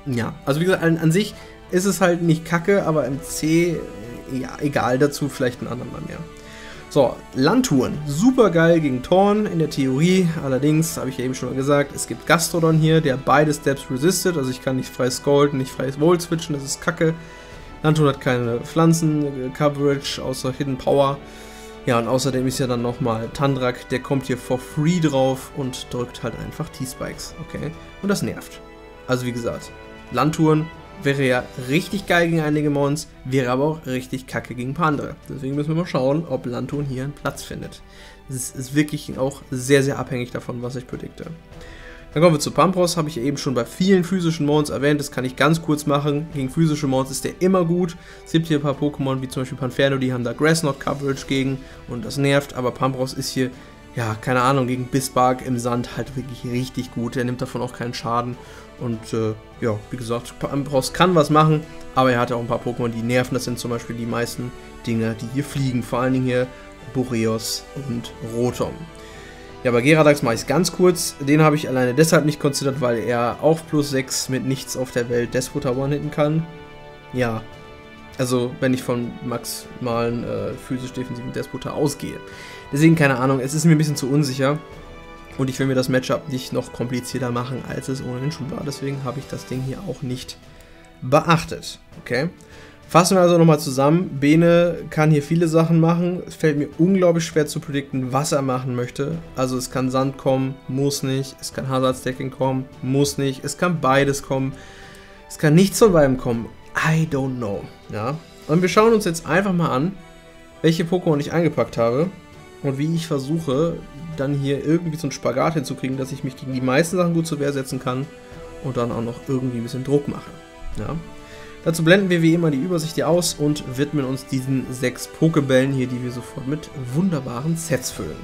Ja, also wie gesagt, an, an sich ist es halt nicht kacke, aber im C, ja, egal, dazu vielleicht ein andermal mehr. So, Landtouren, super geil gegen Thorn in der Theorie, allerdings, habe ich ja eben schon mal gesagt, es gibt Gastrodon hier, der beide Steps resistet, also ich kann nicht frei Scald, nicht freies Volt switchen, das ist kacke. Landtouren hat keine Pflanzen-Coverage, außer Hidden Power. Ja, und außerdem ist ja dann nochmal Tandrak, der kommt hier for free drauf und drückt halt einfach T-Spikes, okay? Und das nervt. Also wie gesagt, Landtouren wäre ja richtig geil gegen einige Mons, wäre aber auch richtig kacke gegen ein paar andere. Deswegen müssen wir mal schauen, ob Landtouren hier einen Platz findet. Das ist wirklich auch sehr, sehr abhängig davon, was ich predikte. Dann kommen wir zu Pampros, habe ich eben schon bei vielen physischen Mons erwähnt, das kann ich ganz kurz machen. Gegen physische Mons ist der immer gut. Es gibt hier ein paar Pokémon, wie zum Beispiel Panferno, die haben da Grass Knot Coverage gegen und das nervt, aber Pampros ist hier, ja, keine Ahnung, gegen Bisbark im Sand halt wirklich richtig gut. Der nimmt davon auch keinen Schaden und, äh, ja, wie gesagt, Pampros kann was machen, aber er hat auch ein paar Pokémon, die nerven. Das sind zum Beispiel die meisten Dinger, die hier fliegen, vor allen Dingen hier Boreos und Rotom. Ja, bei Geradax mache ich es ganz kurz. Den habe ich alleine deshalb nicht considert, weil er auf plus sechs mit nichts auf der Welt Despotar one-hitten kann. Ja, also wenn ich von maximalen äh, physisch-defensiven Despotar ausgehe. Deswegen keine Ahnung, es ist mir ein bisschen zu unsicher. Und ich will mir das Matchup nicht noch komplizierter machen, als es ohnehin schon war. Deswegen habe ich das Ding hier auch nicht beachtet. Okay. Fassen wir also nochmal zusammen. Bene kann hier viele Sachen machen. Es fällt mir unglaublich schwer zu predikten, was er machen möchte. Also es kann Sand kommen, muss nicht. Es kann Hazard-Stacking kommen, muss nicht. Es kann beides kommen. Es kann nichts von beidem kommen. I don't know. Ja? Und wir schauen uns jetzt einfach mal an, welche Pokémon ich eingepackt habe. Und wie ich versuche, dann hier irgendwie so einen Spagat hinzukriegen, dass ich mich gegen die meisten Sachen gut zur Wehr setzen kann. Und dann auch noch irgendwie ein bisschen Druck mache. Ja? Dazu blenden wir wie immer die Übersicht hier aus und widmen uns diesen sechs Pokebällen hier, die wir sofort mit wunderbaren Sets füllen.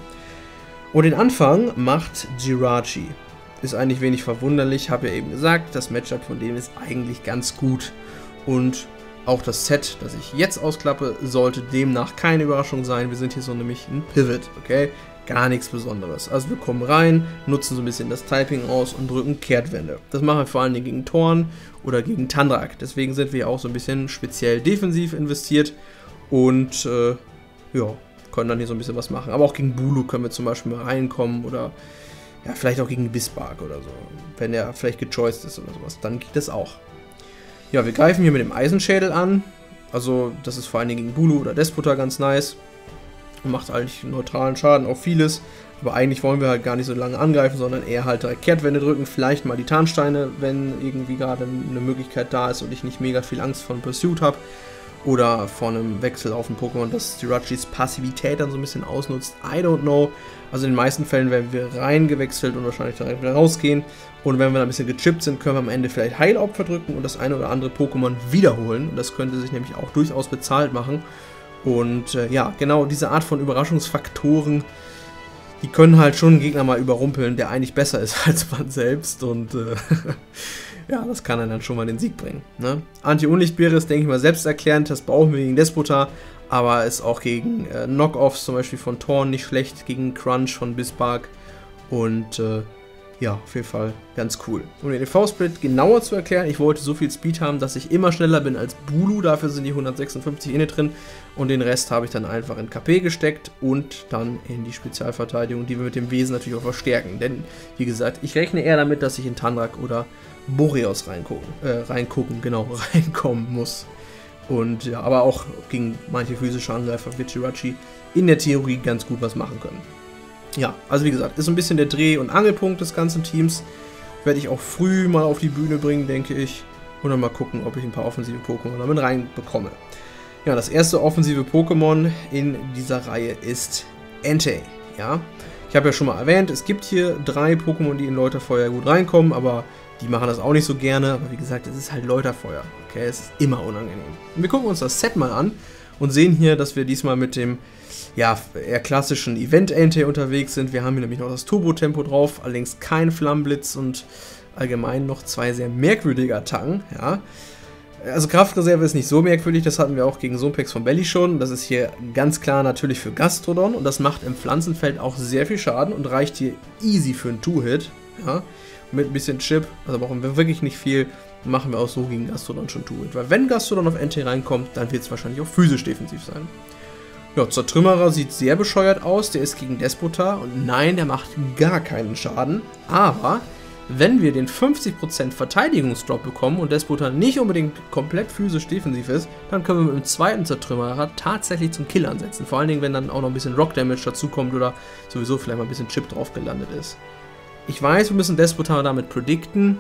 Und den Anfang macht Jirachi. Ist eigentlich wenig verwunderlich, habe ja eben gesagt, das Matchup von dem ist eigentlich ganz gut. Und auch das Set, das ich jetzt ausklappe, sollte demnach keine Überraschung sein. Wir sind hier so nämlich ein Pivot, okay? Gar nichts Besonderes. Also wir kommen rein, nutzen so ein bisschen das Typing aus und drücken Kehrtwende. Das machen wir vor allem gegen Thorn oder gegen Tandrak. Deswegen sind wir auch so ein bisschen speziell defensiv investiert und äh, ja, können dann hier so ein bisschen was machen. Aber auch gegen Bulu können wir zum Beispiel mal reinkommen oder ja, vielleicht auch gegen Bisbark oder so. Wenn er vielleicht gechoiced ist oder sowas, dann geht das auch. Ja, wir greifen hier mit dem Eisenschädel an. Also das ist vor allen Dingen gegen Bulu oder Despotar ganz nice. Und macht eigentlich neutralen Schaden auf vieles. Aber eigentlich wollen wir halt gar nicht so lange angreifen, sondern eher halt direkt Kehrtwende drücken. Vielleicht mal die Tarnsteine, wenn irgendwie gerade eine Möglichkeit da ist und ich nicht mega viel Angst von Pursuit habe. Oder vor einem Wechsel auf ein Pokémon, das Jirachis Passivität dann so ein bisschen ausnutzt. I don't know. Also in den meisten Fällen werden wir reingewechselt und wahrscheinlich direkt wieder rausgehen. Und wenn wir dann ein bisschen gechippt sind, können wir am Ende vielleicht Heilopfer drücken und das eine oder andere Pokémon wiederholen. Und das könnte sich nämlich auch durchaus bezahlt machen. Und äh, ja, genau diese Art von Überraschungsfaktoren, die können halt schon einen Gegner mal überrumpeln, der eigentlich besser ist als man selbst. Und äh, ja, das kann dann schon mal den Sieg bringen. Ne? Anti-Unlichtbeere ist, denke ich mal, selbsterklärend. Das brauchen wir gegen Despotar. Aber ist auch gegen äh, Knockoffs, zum Beispiel von Thorn, nicht schlecht. Gegen Crunch von Bisbark. Und äh, ja, auf jeden Fall ganz cool. Um den E V-Split genauer zu erklären, ich wollte so viel Speed haben, dass ich immer schneller bin als Bulu. Dafür sind die hundertsechsundfünfzig Inne drin. Und den Rest habe ich dann einfach in K P gesteckt und dann in die Spezialverteidigung, die wir mit dem Wesen natürlich auch verstärken. Denn, wie gesagt, ich rechne eher damit, dass ich in Tandrak oder Boreos reingucken, äh, reingucken, genau, reinkommen muss. Und ja, aber auch gegen manche physische Angreifer wie Jirachi in der Theorie ganz gut was machen können. Ja, also wie gesagt, ist so ein bisschen der Dreh- und Angelpunkt des ganzen Teams. Werde ich auch früh mal auf die Bühne bringen, denke ich. Und dann mal gucken, ob ich ein paar offensive Pokémon damit reinbekomme. Ja, das erste offensive Pokémon in dieser Reihe ist Entei. Ja, ich habe ja schon mal erwähnt, es gibt hier drei Pokémon, die in Läuterfeuer gut reinkommen, aber die machen das auch nicht so gerne. Aber wie gesagt, es ist halt Läuterfeuer. Okay, es ist immer unangenehm. Und wir gucken uns das Set mal an und sehen hier, dass wir diesmal mit dem ja, eher klassischen Event-Entei unterwegs sind. Wir haben hier nämlich noch das Turbo-Tempo drauf, allerdings kein Flammenblitz und allgemein noch zwei sehr merkwürdige Attacken. Ja. Also Kraftreserve ist nicht so merkwürdig, das hatten wir auch gegen Sumpex von Belly schon. Das ist hier ganz klar natürlich für Gastrodon und das macht im Pflanzenfeld auch sehr viel Schaden und reicht hier easy für einen Two-Hit. Ja. Mit ein bisschen Chip, also brauchen wir wirklich nicht viel. machen wir auch so gegen Gastrodon schon Two-Hit. Weil wenn Gastrodon auf Entei reinkommt, dann wird es wahrscheinlich auch physisch defensiv sein. Ja, Zertrümmerer sieht sehr bescheuert aus, der ist gegen Despotar und nein, der macht gar keinen Schaden, aber wenn wir den fünfzig Prozent Verteidigungsdrop bekommen und Despotar nicht unbedingt komplett physisch defensiv ist, dann können wir mit dem zweiten Zertrümmerer tatsächlich zum Kill ansetzen, vor allen Dingen, wenn dann auch noch ein bisschen Rock Damage dazukommt oder sowieso vielleicht mal ein bisschen Chip drauf gelandet ist. Ich weiß, wir müssen Despotar damit predikten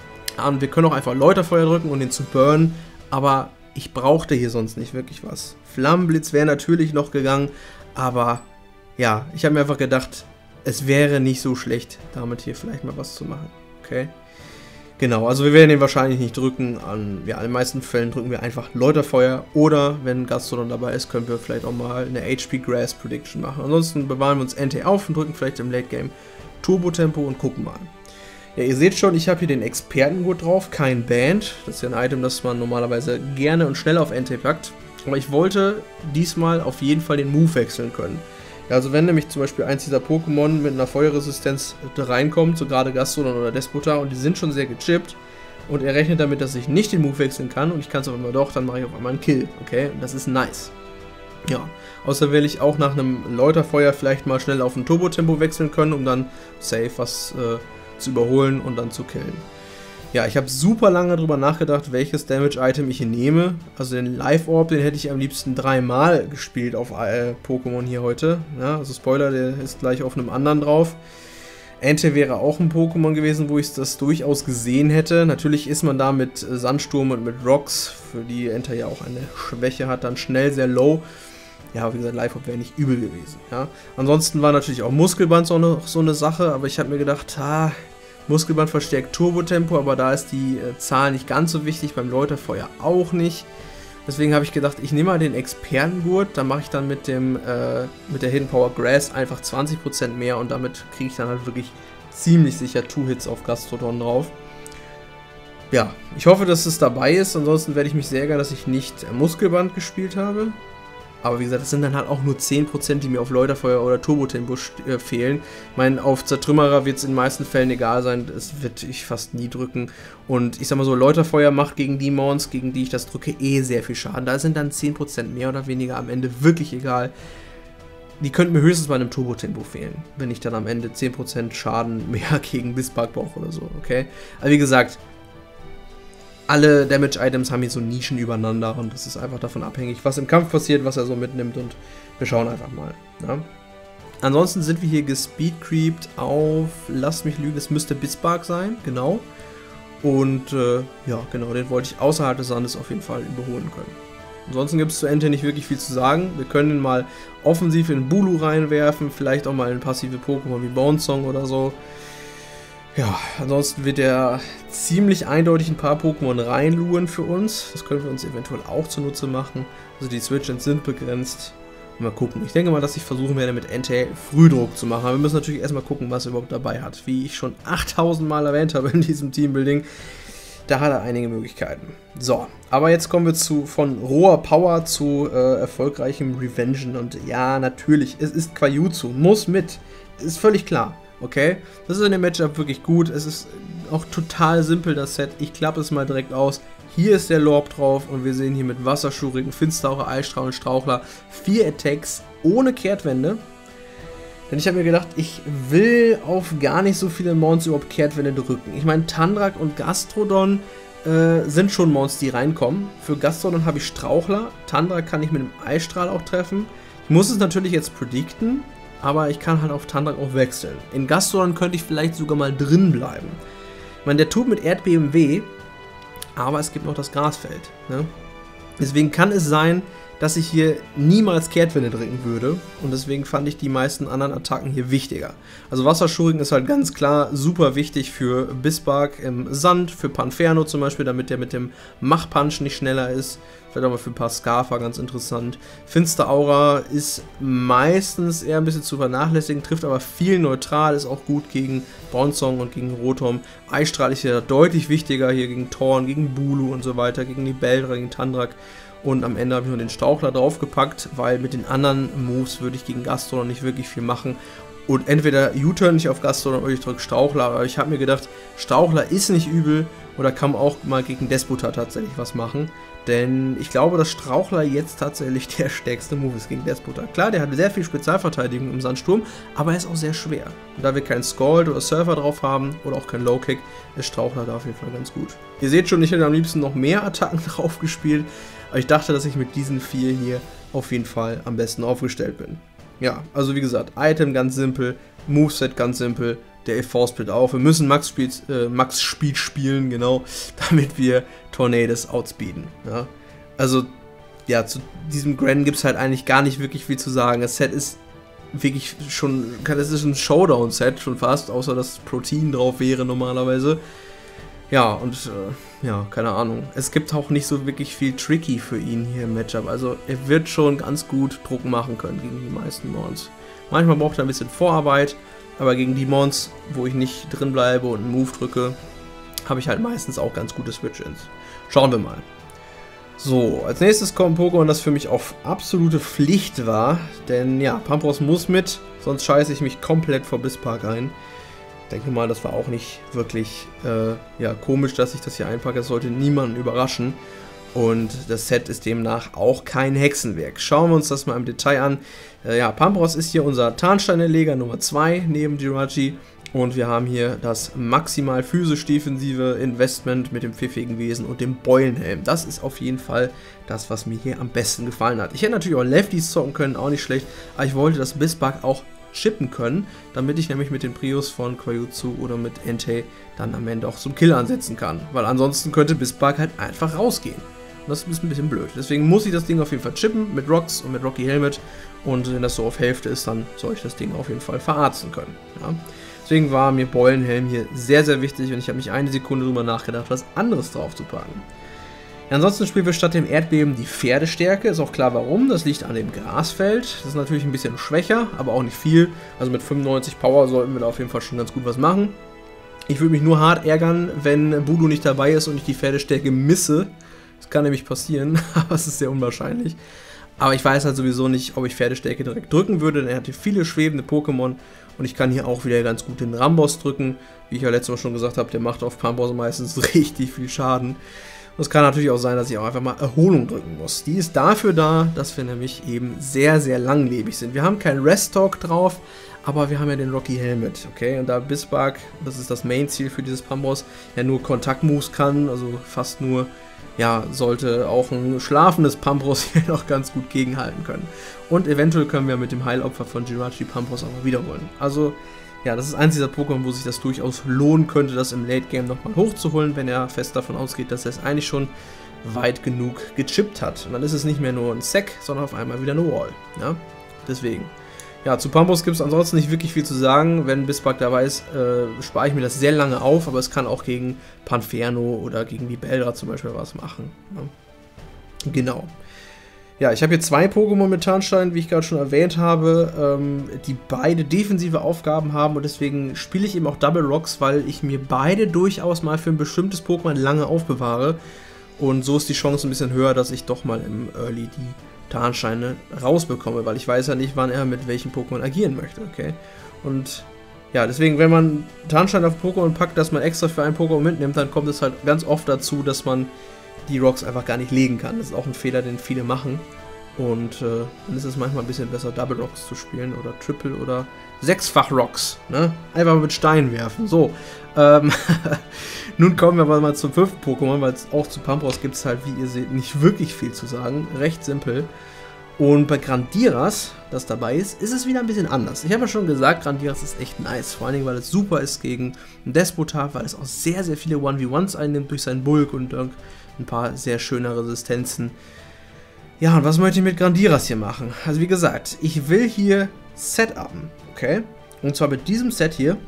und wir können auch einfach Läuterfeuer drücken und den zu burnen, aber ich brauchte hier sonst nicht wirklich was. Flammenblitz wäre natürlich noch gegangen, aber ja, ich habe mir einfach gedacht, es wäre nicht so schlecht, damit hier vielleicht mal was zu machen. Okay? Genau, also wir werden den wahrscheinlich nicht drücken. An ja, in den meisten Fällen drücken wir einfach Läuterfeuer oder wenn Gastrodon dabei ist, können wir vielleicht auch mal eine H P Grass Prediction machen. Ansonsten bewahren wir uns Entei auf und drücken vielleicht im Late Game Turbo-Tempo und gucken mal. Ja, ihr seht schon, ich habe hier den Expertengurt drauf, kein Band. Das ist ja ein Item, das man normalerweise gerne und schnell auf Entei packt. Aber ich wollte diesmal auf jeden Fall den Move wechseln können. Ja, also wenn nämlich zum Beispiel eins dieser Pokémon mit einer Feuerresistenz reinkommt, so gerade Gastrodon oder Despotar, und die sind schon sehr gechippt, und er rechnet damit, dass ich nicht den Move wechseln kann, und ich kann es auf einmal doch, dann mache ich auf einmal einen Kill, okay? Und das ist nice. Ja, außer will ich auch nach einem Läuterfeuer vielleicht mal schnell auf ein Turbo-Tempo wechseln können, um dann safe was äh, zu überholen und dann zu killen. Ja, ich habe super lange darüber nachgedacht, welches Damage-Item ich hier nehme. Also den Life-Orb, den hätte ich am liebsten dreimal gespielt auf äh, Pokémon hier heute. Ja, also Spoiler, der ist gleich auf einem anderen drauf. Entei wäre auch ein Pokémon gewesen, wo ich das durchaus gesehen hätte. Natürlich ist man da mit Sandsturm und mit Rocks, für die Entei ja auch eine Schwäche hat, dann schnell sehr low. Ja, wie gesagt, Life-Orb wäre nicht übel gewesen. Ja. Ansonsten war natürlich auch Muskelband so eine, so eine Sache, aber ich habe mir gedacht, ha, Muskelband verstärkt Turbo-Tempo, aber da ist die äh, Zahl nicht ganz so wichtig, beim Läuterfeuer auch nicht. Deswegen habe ich gedacht, ich nehme mal den Expertengurt, dann mache ich dann mit dem äh, mit der Hidden Power Grass einfach zwanzig Prozent mehr und damit kriege ich dann halt wirklich ziemlich sicher Two-Hits auf Gastrodon drauf. Ja, ich hoffe, dass es dabei ist, ansonsten werde ich mich sehr ärgern, dass ich nicht äh, Muskelband gespielt habe. Aber wie gesagt, das sind dann halt auch nur zehn Prozent, die mir auf Läuterfeuer oder Turbo-Tempo äh, fehlen. Ich meine, auf Zertrümmerer wird es in den meisten Fällen egal sein, das wird ich fast nie drücken. Und ich sag mal so, Läuterfeuer macht gegen die Mons, gegen die ich das drücke, eh sehr viel Schaden. Da sind dann zehn Prozent mehr oder weniger am Ende wirklich egal. Die könnten mir höchstens bei einem Turbo-Tempo fehlen, wenn ich dann am Ende zehn Prozent Schaden mehr gegen Bispark brauche oder so, okay? Aber wie gesagt, alle Damage-Items haben hier so Nischen übereinander und das ist einfach davon abhängig, was im Kampf passiert, was er so mitnimmt und wir schauen einfach mal. Ja. Ansonsten sind wir hier gespeedcreept auf, lasst mich lügen, es müsste Bispark sein, genau. Und äh, ja, genau, den wollte ich außerhalb des Sandes auf jeden Fall überholen können. Ansonsten gibt es zu Entei nicht wirklich viel zu sagen. Wir können ihn mal offensiv in Bulu reinwerfen, vielleicht auch mal in passive Pokémon wie Bonesong oder so. Ja, ansonsten wird er ziemlich eindeutig ein paar Pokémon reinluren für uns. Das können wir uns eventuell auch zunutze machen. Also die Switch-Ins sind begrenzt. Mal gucken. Ich denke mal, dass ich versuchen werde, mit Entei Frühdruck zu machen. Aber wir müssen natürlich erstmal gucken, was er überhaupt dabei hat. Wie ich schon achttausend Mal erwähnt habe in diesem Teambuilding, da hat er einige Möglichkeiten. So, aber jetzt kommen wir zu von roher Power zu äh, erfolgreichem Revengen. Und ja, natürlich, es ist Quajutsu. Muss mit. Ist völlig klar. Okay, das ist in dem Matchup wirklich gut. Es ist auch total simpel, das Set. Ich klappe es mal direkt aus. Hier ist der Lorb drauf und wir sehen hier mit Wasserschuriken, Finsterauche, Eisstrahl und Strauchler vier Attacks ohne Kehrtwende. Denn ich habe mir gedacht, ich will auf gar nicht so viele Mons überhaupt Kehrtwende drücken. Ich meine, Tandrak und Gastrodon äh, sind schon Mons, die reinkommen. Für Gastrodon habe ich Strauchler. Tandrak kann ich mit dem Eisstrahl auch treffen. Ich muss es natürlich jetzt predikten, aber ich kann halt auf Tandrak auch wechseln. In Gastrodon könnte ich vielleicht sogar mal drin bleiben. Ich meine, der tut mit Erdbeben weh, aber es gibt noch das Grasfeld. Ne? Deswegen kann es sein, dass ich hier niemals Kehrtwende drücken würde und deswegen fand ich die meisten anderen Attacken hier wichtiger. Also Wasserschuriken ist halt ganz klar super wichtig für Bispark im Sand, für Panferno zum Beispiel, damit der mit dem Mach-Punch nicht schneller ist. Vielleicht auch mal für ein paar Scarfer ganz interessant. Finsteraura ist meistens eher ein bisschen zu vernachlässigen, trifft aber viel neutral, ist auch gut gegen Bonesong und gegen Rotom. Eisstrahl ist ja deutlich wichtiger hier gegen Thorn, gegen Bulu und so weiter, gegen die Beldra, gegen Tandrak. Und am Ende habe ich nur den Strauchler draufgepackt, weil mit den anderen Moves würde ich gegen Gastrodon nicht wirklich viel machen. Und entweder U-Turn ich auf Gastrodon oder ich drücke Strauchler. Aber ich habe mir gedacht, Strauchler ist nicht übel Oder kann man auch mal gegen Despota tatsächlich was machen. Denn ich glaube, dass Strauchler jetzt tatsächlich der stärkste Move ist gegen Despota. Klar, der hat sehr viel Spezialverteidigung im Sandsturm, aber er ist auch sehr schwer. Und da wir keinen Scald oder Surfer drauf haben oder auch keinen Low-Kick, ist Strauchler da auf jeden Fall ganz gut. Ihr seht schon, ich hätte am liebsten noch mehr Attacken drauf gespielt, aber ich dachte, dass ich mit diesen vier hier auf jeden Fall am besten aufgestellt bin. Ja, also wie gesagt, Item ganz simpel, Moveset ganz simpel, der E V-Split auch. Wir müssen Max Speed, äh, Max Speed spielen, genau, damit wir Tornadus outspeeden. Ja? Also, ja, zu diesem Gran gibt es halt eigentlich gar nicht wirklich viel zu sagen. Das Set ist wirklich schon, das ist ein Showdown-Set schon fast, außer dass Protein drauf wäre normalerweise. Ja, und äh, ja, keine Ahnung. Es gibt auch nicht so wirklich viel Tricky für ihn hier im Matchup. Also, er wird schon ganz gut Druck machen können gegen die meisten Mons. Manchmal braucht er ein bisschen Vorarbeit. Aber gegen die Mons, wo ich nicht drin bleibe und einen Move drücke, habe ich halt meistens auch ganz gute Switch-Ins. Schauen wir mal. So, als nächstes kommt ein Pokémon, das für mich auch absolute Pflicht war. Denn ja, Pampros muss mit, sonst scheiße ich mich komplett vor Bispark ein. Ich denke mal, das war auch nicht wirklich äh, ja, komisch, dass ich das hier einpacke. Das sollte niemanden überraschen. Und das Set ist demnach auch kein Hexenwerk. Schauen wir uns das mal im Detail an. Äh, ja, Pampros ist hier unser Tarnsteinerleger Nummer zwei neben Jirachi. Und wir haben hier das maximal physisch-defensive Investment mit dem pfiffigen Wesen und dem Beulenhelm. Das ist auf jeden Fall das, was mir hier am besten gefallen hat. Ich hätte natürlich auch Lefties zocken können, auch nicht schlecht. Aber ich wollte das Bispark auch chippen können, damit ich nämlich mit den Prius von Koyutsu oder mit Entei dann am Ende auch zum Kill ansetzen kann. Weil ansonsten könnte Bispark halt einfach rausgehen. Das ist ein bisschen blöd. Deswegen muss ich das Ding auf jeden Fall chippen mit Rocks und mit Rocky Helmet. Und wenn das so auf Hälfte ist, dann soll ich das Ding auf jeden Fall verarzten können. Ja. Deswegen war mir Beulenhelm hier sehr, sehr wichtig. Und ich habe mich eine Sekunde drüber nachgedacht, was anderes drauf zu packen. Ja, ansonsten spielen wir statt dem Erdbeben die Pferdestärke. Ist auch klar warum. Das liegt an dem Grasfeld. Das ist natürlich ein bisschen schwächer, aber auch nicht viel. Also mit fünfundneunzig Power sollten wir da auf jeden Fall schon ganz gut was machen. Ich würde mich nur hart ärgern, wenn Budo nicht dabei ist und ich die Pferdestärke misse. Das kann nämlich passieren, aber es ist sehr unwahrscheinlich. Aber ich weiß halt sowieso nicht, ob ich Pferdestärke direkt drücken würde, denn er hat hier viele schwebende Pokémon und ich kann hier auch wieder ganz gut den Rambos drücken. Wie ich ja letztes Mal schon gesagt habe, der macht auf Pampros meistens richtig viel Schaden. Und es kann natürlich auch sein, dass ich auch einfach mal Erholung drücken muss. Die ist dafür da, dass wir nämlich eben sehr, sehr langlebig sind. Wir haben keinen Rest-Talk drauf, aber wir haben ja den Rocky Helmet, okay? Und da Bispark, das ist das Main-Ziel für dieses Pampros, ja nur Kontakt-Moves kann, also fast nur, ja, sollte auch ein schlafendes Pampros hier noch ganz gut gegenhalten können. Und eventuell können wir mit dem Heilopfer von Jirachi Pampros auch mal wiederholen. Also, ja, das ist eins dieser Pokémon, wo sich das durchaus lohnen könnte, das im Late-Game nochmal hochzuholen, wenn er fest davon ausgeht, dass er es eigentlich schon weit genug gechippt hat. Und dann ist es nicht mehr nur ein Sack, sondern auf einmal wieder eine Wall. Ja, deswegen. Ja, zu Pampros gibt es ansonsten nicht wirklich viel zu sagen. Wenn Bispark dabei ist, äh, spare ich mir das sehr lange auf, aber es kann auch gegen Panferno oder gegen die Beldra zum Beispiel was machen. Ja. Genau. Ja, ich habe hier zwei Pokémon mit Tarnstein, wie ich gerade schon erwähnt habe, ähm, die beide defensive Aufgaben haben und deswegen spiele ich eben auch Double Rocks, weil ich mir beide durchaus mal für ein bestimmtes Pokémon lange aufbewahre und so ist die Chance ein bisschen höher, dass ich doch mal im Early die Tarnsteine rausbekomme, weil ich weiß ja nicht, wann er mit welchem Pokémon agieren möchte, okay? Und ja, deswegen, wenn man Tarnstein auf Pokémon packt, dass man extra für ein Pokémon mitnimmt, dann kommt es halt ganz oft dazu, dass man die Rocks einfach gar nicht legen kann. Das ist auch ein Fehler, den viele machen. Und äh, dann ist es manchmal ein bisschen besser, Double Rocks zu spielen oder Triple oder Sechsfach Rocks, ne? Einfach mit Steinen werfen. So, ähm, nun kommen wir aber mal zum fünften Pokémon, weil es auch zu Pampros gibt es halt, wie ihr seht, nicht wirklich viel zu sagen. Recht simpel. Und bei Grandiras, das dabei ist, ist es wieder ein bisschen anders. Ich habe ja schon gesagt, Grandiras ist echt nice. Vor allen Dingen, weil es super ist gegen einen Despota, weil es auch sehr, sehr viele eins gegen eins einnimmt durch seinen Bulk und ein paar sehr schöne Resistenzen. Ja, und was möchte ich mit Grandiras hier machen? Also wie gesagt, ich will hier Setupen, okay? Und zwar mit diesem Set hier.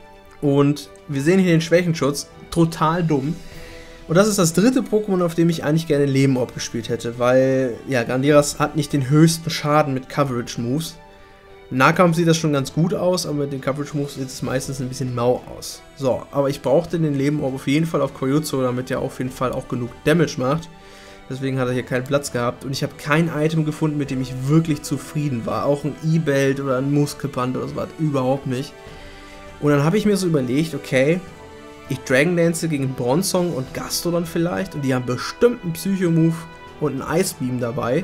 Und wir sehen hier den Schwächenschutz, total dumm. Und das ist das dritte Pokémon, auf dem ich eigentlich gerne Leben-Orb gespielt hätte, weil, ja, Grandiras hat nicht den höchsten Schaden mit Coverage-Moves. Im Nahkampf sieht das schon ganz gut aus, aber mit den Coverage-Moves sieht es meistens ein bisschen mau aus. So, aber ich brauchte den Leben-Orb auf jeden Fall auf Koyutsu, damit er auf jeden Fall auch genug Damage macht. Deswegen hat er hier keinen Platz gehabt und ich habe kein Item gefunden, mit dem ich wirklich zufrieden war. Auch ein E-Belt oder ein Muskelband oder so was, überhaupt nicht. Und dann habe ich mir so überlegt, okay, ich Dragon Dance gegen Bronzong und Gastrodon vielleicht und die haben bestimmt einen Psycho-Move und einen Ice Beam dabei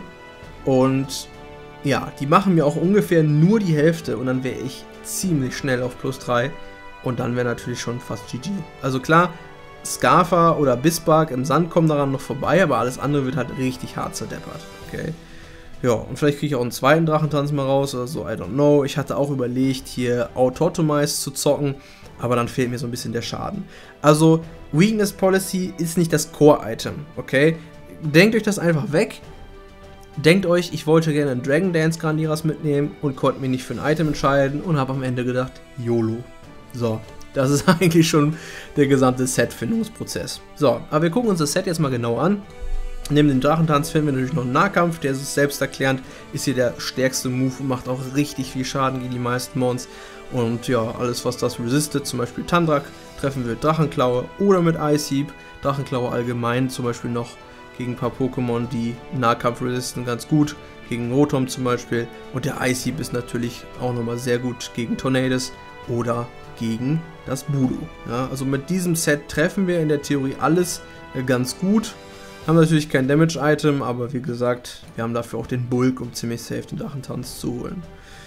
und ja, die machen mir auch ungefähr nur die Hälfte und dann wäre ich ziemlich schnell auf plus drei und dann wäre natürlich schon fast G G. Also klar, Scarfa oder Bisbark im Sand kommen daran noch vorbei, aber alles andere wird halt richtig hart zerdeppert. Okay. Ja, und vielleicht kriege ich auch einen zweiten Drachentanz mal raus oder so, I don't know. Ich hatte auch überlegt, hier Autotomize zu zocken, aber dann fehlt mir so ein bisschen der Schaden. Also, Weakness Policy ist nicht das Core-Item, okay? Denkt euch das einfach weg. Denkt euch, ich wollte gerne einen Dragon Dance Grandiras mitnehmen und konnte mich nicht für ein Item entscheiden und habe am Ende gedacht, YOLO. So, das ist eigentlich schon der gesamte Set-Findungsprozess. So, aber wir gucken uns das Set jetzt mal genau an. Neben dem Drachentanz finden wir natürlich noch einen Nahkampf, der ist selbsterklärend, ist hier der stärkste Move und macht auch richtig viel Schaden gegen die meisten Mons. Und ja, alles was das resistet, zum Beispiel Tandrak, treffen wir Drachenklaue oder mit Ice Heap. Drachenklaue allgemein zum Beispiel noch gegen ein paar Pokémon, die Nahkampf resisten ganz gut, gegen Rotom zum Beispiel. Und der Ice Heap ist natürlich auch nochmal sehr gut gegen Tornadus oder gegen das Budo. Ja, also mit diesem Set treffen wir in der Theorie alles ganz gut. Haben natürlich kein Damage-Item, aber wie gesagt, wir haben dafür auch den Bulk, um ziemlich safe den Drachentanz zu holen.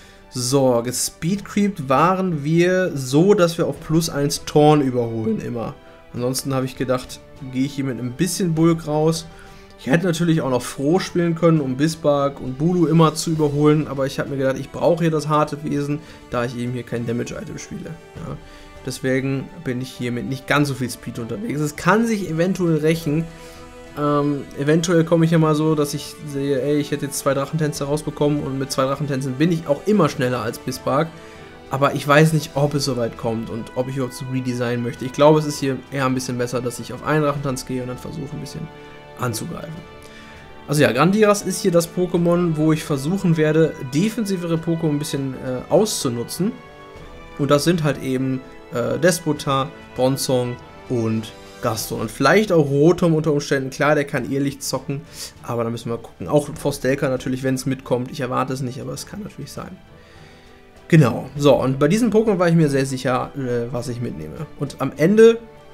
So, gespeedcreept waren wir so, dass wir auf plus eins Torn überholen immer. Ansonsten habe ich gedacht, gehe ich hier mit ein bisschen Bulk raus. Ich hätte natürlich auch noch Froh spielen können, um Bisbark und Bulu immer zu überholen, aber ich habe mir gedacht, ich brauche hier das harte Wesen, da ich eben hier kein Damage-Item spiele. Ja. Deswegen bin ich hier mit nicht ganz so viel Speed unterwegs. Es kann sich eventuell rächen. Ähm, eventuell komme ich ja mal so, dass ich sehe, ey, ich hätte jetzt zwei Drachentänze rausbekommen und mit zwei Drachentänzen bin ich auch immer schneller als Bisbark. Aber ich weiß nicht, ob es soweit kommt und ob ich überhaupt so redesignen möchte. Ich glaube, es ist hier eher ein bisschen besser, dass ich auf einen Drachentanz gehe und dann versuche ein bisschen anzugreifen. Also ja, Grandiras ist hier das Pokémon, wo ich versuchen werde, defensivere Pokémon ein bisschen äh, auszunutzen. Und das sind halt eben äh, Despotar, Bronzong und Gastrodon. Und vielleicht auch Rotom unter Umständen. Klar, der kann Irrlicht zocken, aber da müssen wir gucken. Auch Forstelka natürlich, wenn es mitkommt. Ich erwarte es nicht, aber es kann natürlich sein. Genau. So, und bei diesem Pokémon war ich mir sehr sicher, äh, was ich mitnehme. Und am Ende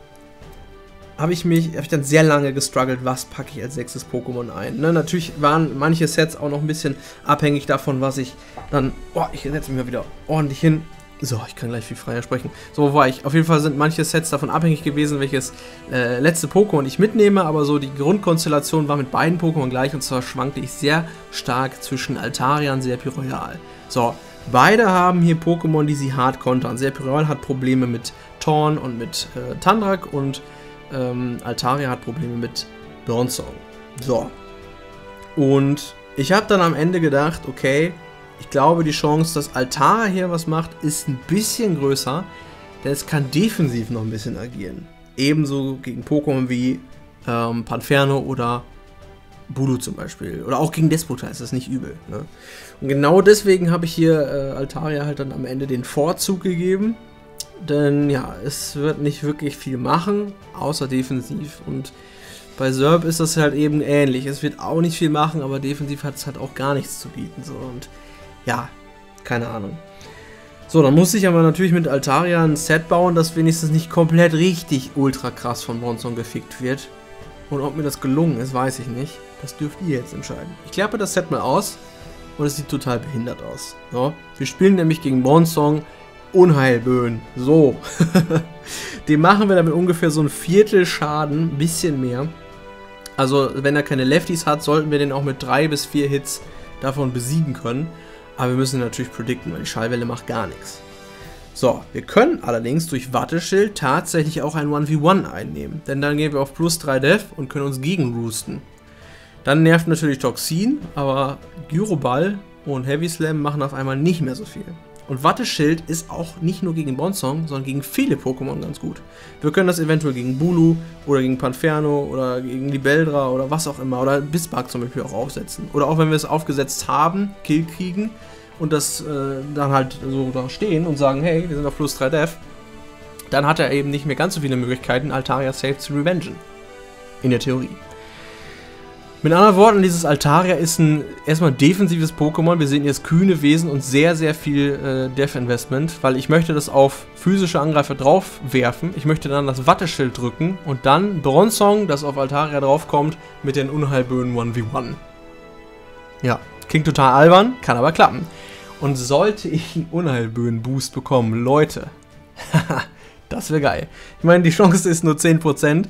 habe ich mich, habe ich dann sehr lange gestruggelt, was packe ich als sechstes Pokémon ein. Ne, natürlich waren manche Sets auch noch ein bisschen abhängig davon, was ich dann, oh, ich setze mich mal wieder ordentlich hin. So, ich kann gleich viel freier sprechen. So, wo war ich? Auf jeden Fall sind manche Sets davon abhängig gewesen, welches äh, letzte Pokémon ich mitnehme, aber so die Grundkonstellation war mit beiden Pokémon gleich und zwar schwankte ich sehr stark zwischen Altaria und Serpyroyal. So, beide haben hier Pokémon, die sie hart kontern. Serpyroyal hat Probleme mit Torn und mit äh, Tandrak und ähm, Altaria hat Probleme mit Bronzong. So. Und ich habe dann am Ende gedacht, okay, ich glaube, die Chance, dass Altaria hier was macht, ist ein bisschen größer, denn es kann defensiv noch ein bisschen agieren. Ebenso gegen Pokémon wie ähm, Panferno oder Bulu zum Beispiel. Oder auch gegen Despotar ist das nicht übel. Ne? Und genau deswegen habe ich hier äh, Altaria halt dann am Ende den Vorzug gegeben. Denn ja, es wird nicht wirklich viel machen, außer defensiv. Und bei Zerb ist das halt eben ähnlich. Es wird auch nicht viel machen, aber defensiv hat es halt auch gar nichts zu bieten. So. Und ja, keine Ahnung. So, dann muss ich aber natürlich mit Altaria ein Set bauen, das wenigstens nicht komplett richtig ultra krass von Bronzong gefickt wird. Und ob mir das gelungen ist, weiß ich nicht. Das dürft ihr jetzt entscheiden. Ich klappe das Set mal aus und es sieht total behindert aus. So, wir spielen nämlich gegen Bronzong Unheilböen. So. Dem machen wir damit ungefähr so ein Viertel Schaden, ein bisschen mehr. Also, wenn er keine Lefties hat, sollten wir den auch mit drei bis vier Hits davon besiegen können. Aber wir müssen natürlich predikten, weil die Schallwelle macht gar nichts. So, wir können allerdings durch Watteschild tatsächlich auch ein eins gegen eins einnehmen. Denn dann gehen wir auf plus drei Def und können uns gegenroosten. Dann nervt natürlich Toxin, aber Gyroball und Heavy Slam machen auf einmal nicht mehr so viel. Und Watteschild ist auch nicht nur gegen Bronzong, sondern gegen viele Pokémon ganz gut. Wir können das eventuell gegen Bulu oder gegen Panferno oder gegen Libeldra oder was auch immer. Oder Bisbark zum Beispiel auch aufsetzen. Oder auch wenn wir es aufgesetzt haben, Kill kriegen und das äh, dann halt so da stehen und sagen, hey, wir sind auf plus drei Def, dann hat er eben nicht mehr ganz so viele Möglichkeiten, Altaria safe zu revengen. In der Theorie. Mit anderen Worten, dieses Altaria ist ein erstmal defensives Pokémon. Wir sehen jetzt kühne Wesen und sehr, sehr viel äh, Dev-Investment, weil ich möchte das auf physische Angreifer drauf werfen. Ich möchte dann das Watteschild drücken und dann Bronzong, das auf Altaria draufkommt, mit den Unheilböen eins gegen eins. Ja, klingt total albern, kann aber klappen. Und sollte ich einen Unheilböen-Boost bekommen, Leute, das wäre geil. Ich meine, die Chance ist nur zehn Prozent.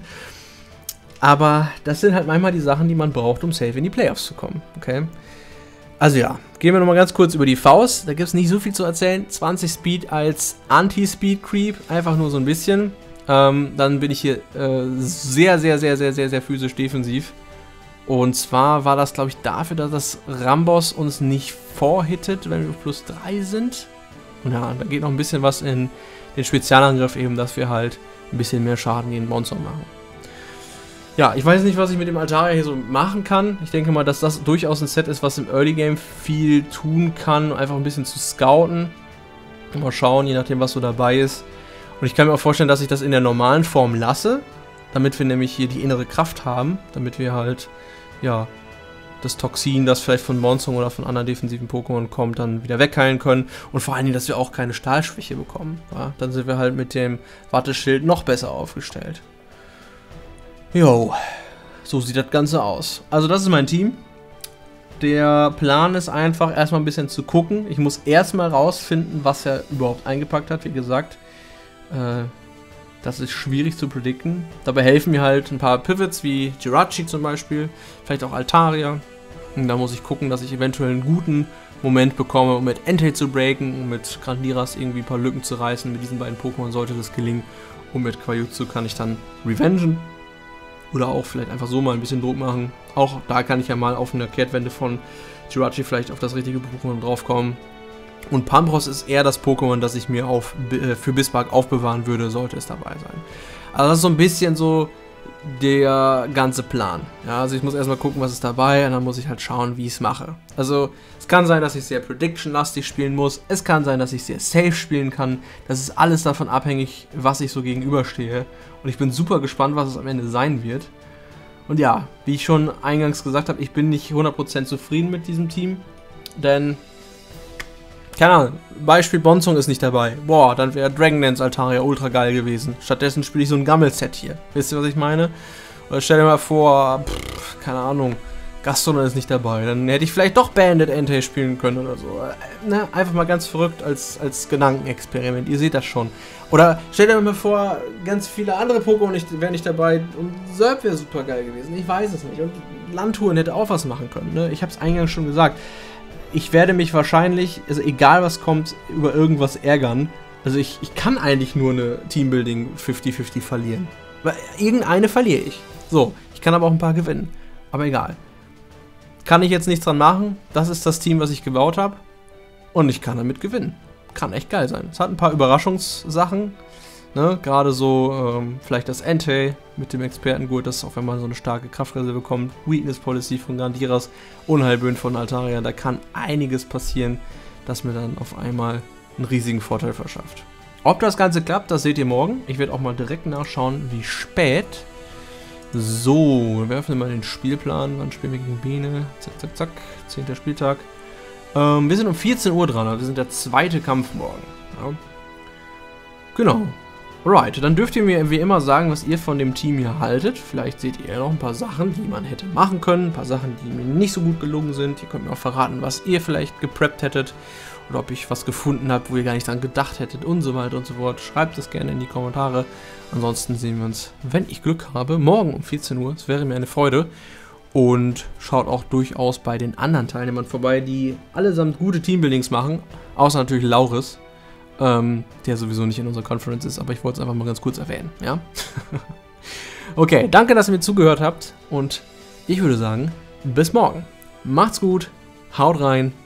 Aber das sind halt manchmal die Sachen, die man braucht, um safe in die Playoffs zu kommen. Okay? Also ja, gehen wir nochmal ganz kurz über die Faust. Da gibt es nicht so viel zu erzählen. zwanzig Speed als Anti-Speed-Creep, einfach nur so ein bisschen. Ähm, dann bin ich hier äh, sehr, sehr, sehr, sehr, sehr, sehr physisch defensiv. Und zwar war das, glaube ich, dafür, dass das Ramboss uns nicht vorhittet, wenn wir plus drei sind. Und ja, da geht noch ein bisschen was in den Spezialangriff eben, dass wir halt ein bisschen mehr Schaden gegen Monster machen. Ja, ich weiß nicht, was ich mit dem Altaria hier so machen kann. Ich denke mal, dass das durchaus ein Set ist, was im Early Game viel tun kann, einfach ein bisschen zu scouten. Mal schauen, je nachdem, was so dabei ist. Und ich kann mir auch vorstellen, dass ich das in der normalen Form lasse, damit wir nämlich hier die innere Kraft haben, damit wir halt, ja, das Toxin, das vielleicht von Monsong oder von anderen defensiven Pokémon kommt, dann wieder wegheilen können. Und vor allen Dingen, dass wir auch keine Stahlschwäche bekommen. Ja? Dann sind wir halt mit dem Watteschild noch besser aufgestellt. Jo, so sieht das Ganze aus. Also das ist mein Team. Der Plan ist einfach erstmal ein bisschen zu gucken. Ich muss erstmal rausfinden, was er überhaupt eingepackt hat. Wie gesagt, äh, das ist schwierig zu predikten. Dabei helfen mir halt ein paar Pivots wie Jirachi zum Beispiel. Vielleicht auch Altaria. Und da muss ich gucken, dass ich eventuell einen guten Moment bekomme, um mit Entei zu breaken, um mit Grandiras irgendwie ein paar Lücken zu reißen. Mit diesen beiden Pokémon sollte das gelingen. Und mit Quajutsu kann ich dann revengen. Oder auch vielleicht einfach so mal ein bisschen Druck machen. Auch da kann ich ja mal auf eine Kehrtwende von Jirachi vielleicht auf das richtige Pokémon draufkommen. Und Pampros ist eher das Pokémon, das ich mir auf, äh, für Bismarck aufbewahren würde, sollte es dabei sein. Also das ist so ein bisschen so der ganze Plan. Ja, also ich muss erstmal gucken, was ist dabei und dann muss ich halt schauen, wie ich es mache. Also es kann sein, dass ich sehr Prediction-lastig spielen muss. Es kann sein, dass ich sehr safe spielen kann. Das ist alles davon abhängig, was ich so gegenüberstehe. Und ich bin super gespannt, was es am Ende sein wird. Und ja, wie ich schon eingangs gesagt habe, ich bin nicht hundert Prozent zufrieden mit diesem Team. Denn, keine Ahnung, Beispiel Bonsong ist nicht dabei. Boah, dann wäre Dragonlance Altaria ultra geil gewesen. Stattdessen spiele ich so ein Gammel-Set hier. Wisst ihr, was ich meine? Oder stell dir mal vor, pff, keine Ahnung, Gaston ist nicht dabei. Dann hätte ich vielleicht doch Bandit Entei spielen können oder so. Ne? Einfach mal ganz verrückt als, als Gedankenexperiment. Ihr seht das schon. Oder stell dir mal vor, ganz viele andere Pokémon wären nicht dabei und Serp wäre super geil gewesen. Ich weiß es nicht. Und Landtouren hätte auch was machen können. Ne? Ich habe es eingangs schon gesagt. Ich werde mich wahrscheinlich, also egal was kommt, über irgendwas ärgern. Also ich, ich kann eigentlich nur eine Teambuilding fünfzig fünfzig verlieren. Weil irgendeine verliere ich. So, ich kann aber auch ein paar gewinnen. Aber egal. Kann ich jetzt nichts dran machen. Das ist das Team, was ich gebaut habe. Und ich kann damit gewinnen. Kann echt geil sein. Es hat ein paar Überraschungssachen. Ne? Gerade so, ähm, vielleicht das Entei mit dem Expertengurt, das auch wenn man so eine starke Kraftreserve bekommt. Weakness Policy von Grandiras, Unheilböen von Altaria. Da kann einiges passieren, das mir dann auf einmal einen riesigen Vorteil verschafft. Ob das Ganze klappt, das seht ihr morgen. Ich werde auch mal direkt nachschauen, wie spät. So, wir werfen mal den Spielplan. Wann spielen wir gegen Biene? Zack, zack, zack. zehnter Spieltag. Ähm, wir sind um vierzehn Uhr dran, also wir sind der zweite Kampf morgen. Ja. Genau. Alright, dann dürft ihr mir wie immer sagen, was ihr von dem Team hier haltet. Vielleicht seht ihr noch ein paar Sachen, die man hätte machen können. Ein paar Sachen, die mir nicht so gut gelungen sind. Ihr könnt mir auch verraten, was ihr vielleicht gepreppt hättet. Oder ob ich was gefunden habe, wo ihr gar nicht dran gedacht hättet und so weiter und so fort. Schreibt es gerne in die Kommentare. Ansonsten sehen wir uns, wenn ich Glück habe, morgen um vierzehn Uhr. Es wäre mir eine Freude. Und schaut auch durchaus bei den anderen Teilnehmern vorbei, die allesamt gute Teambuildings machen. Außer natürlich Lauris, ähm, der sowieso nicht in unserer Conference ist. Aber ich wollte es einfach mal ganz kurz erwähnen. Ja? Okay, danke, dass ihr mir zugehört habt. Und ich würde sagen, bis morgen. Macht's gut, haut rein.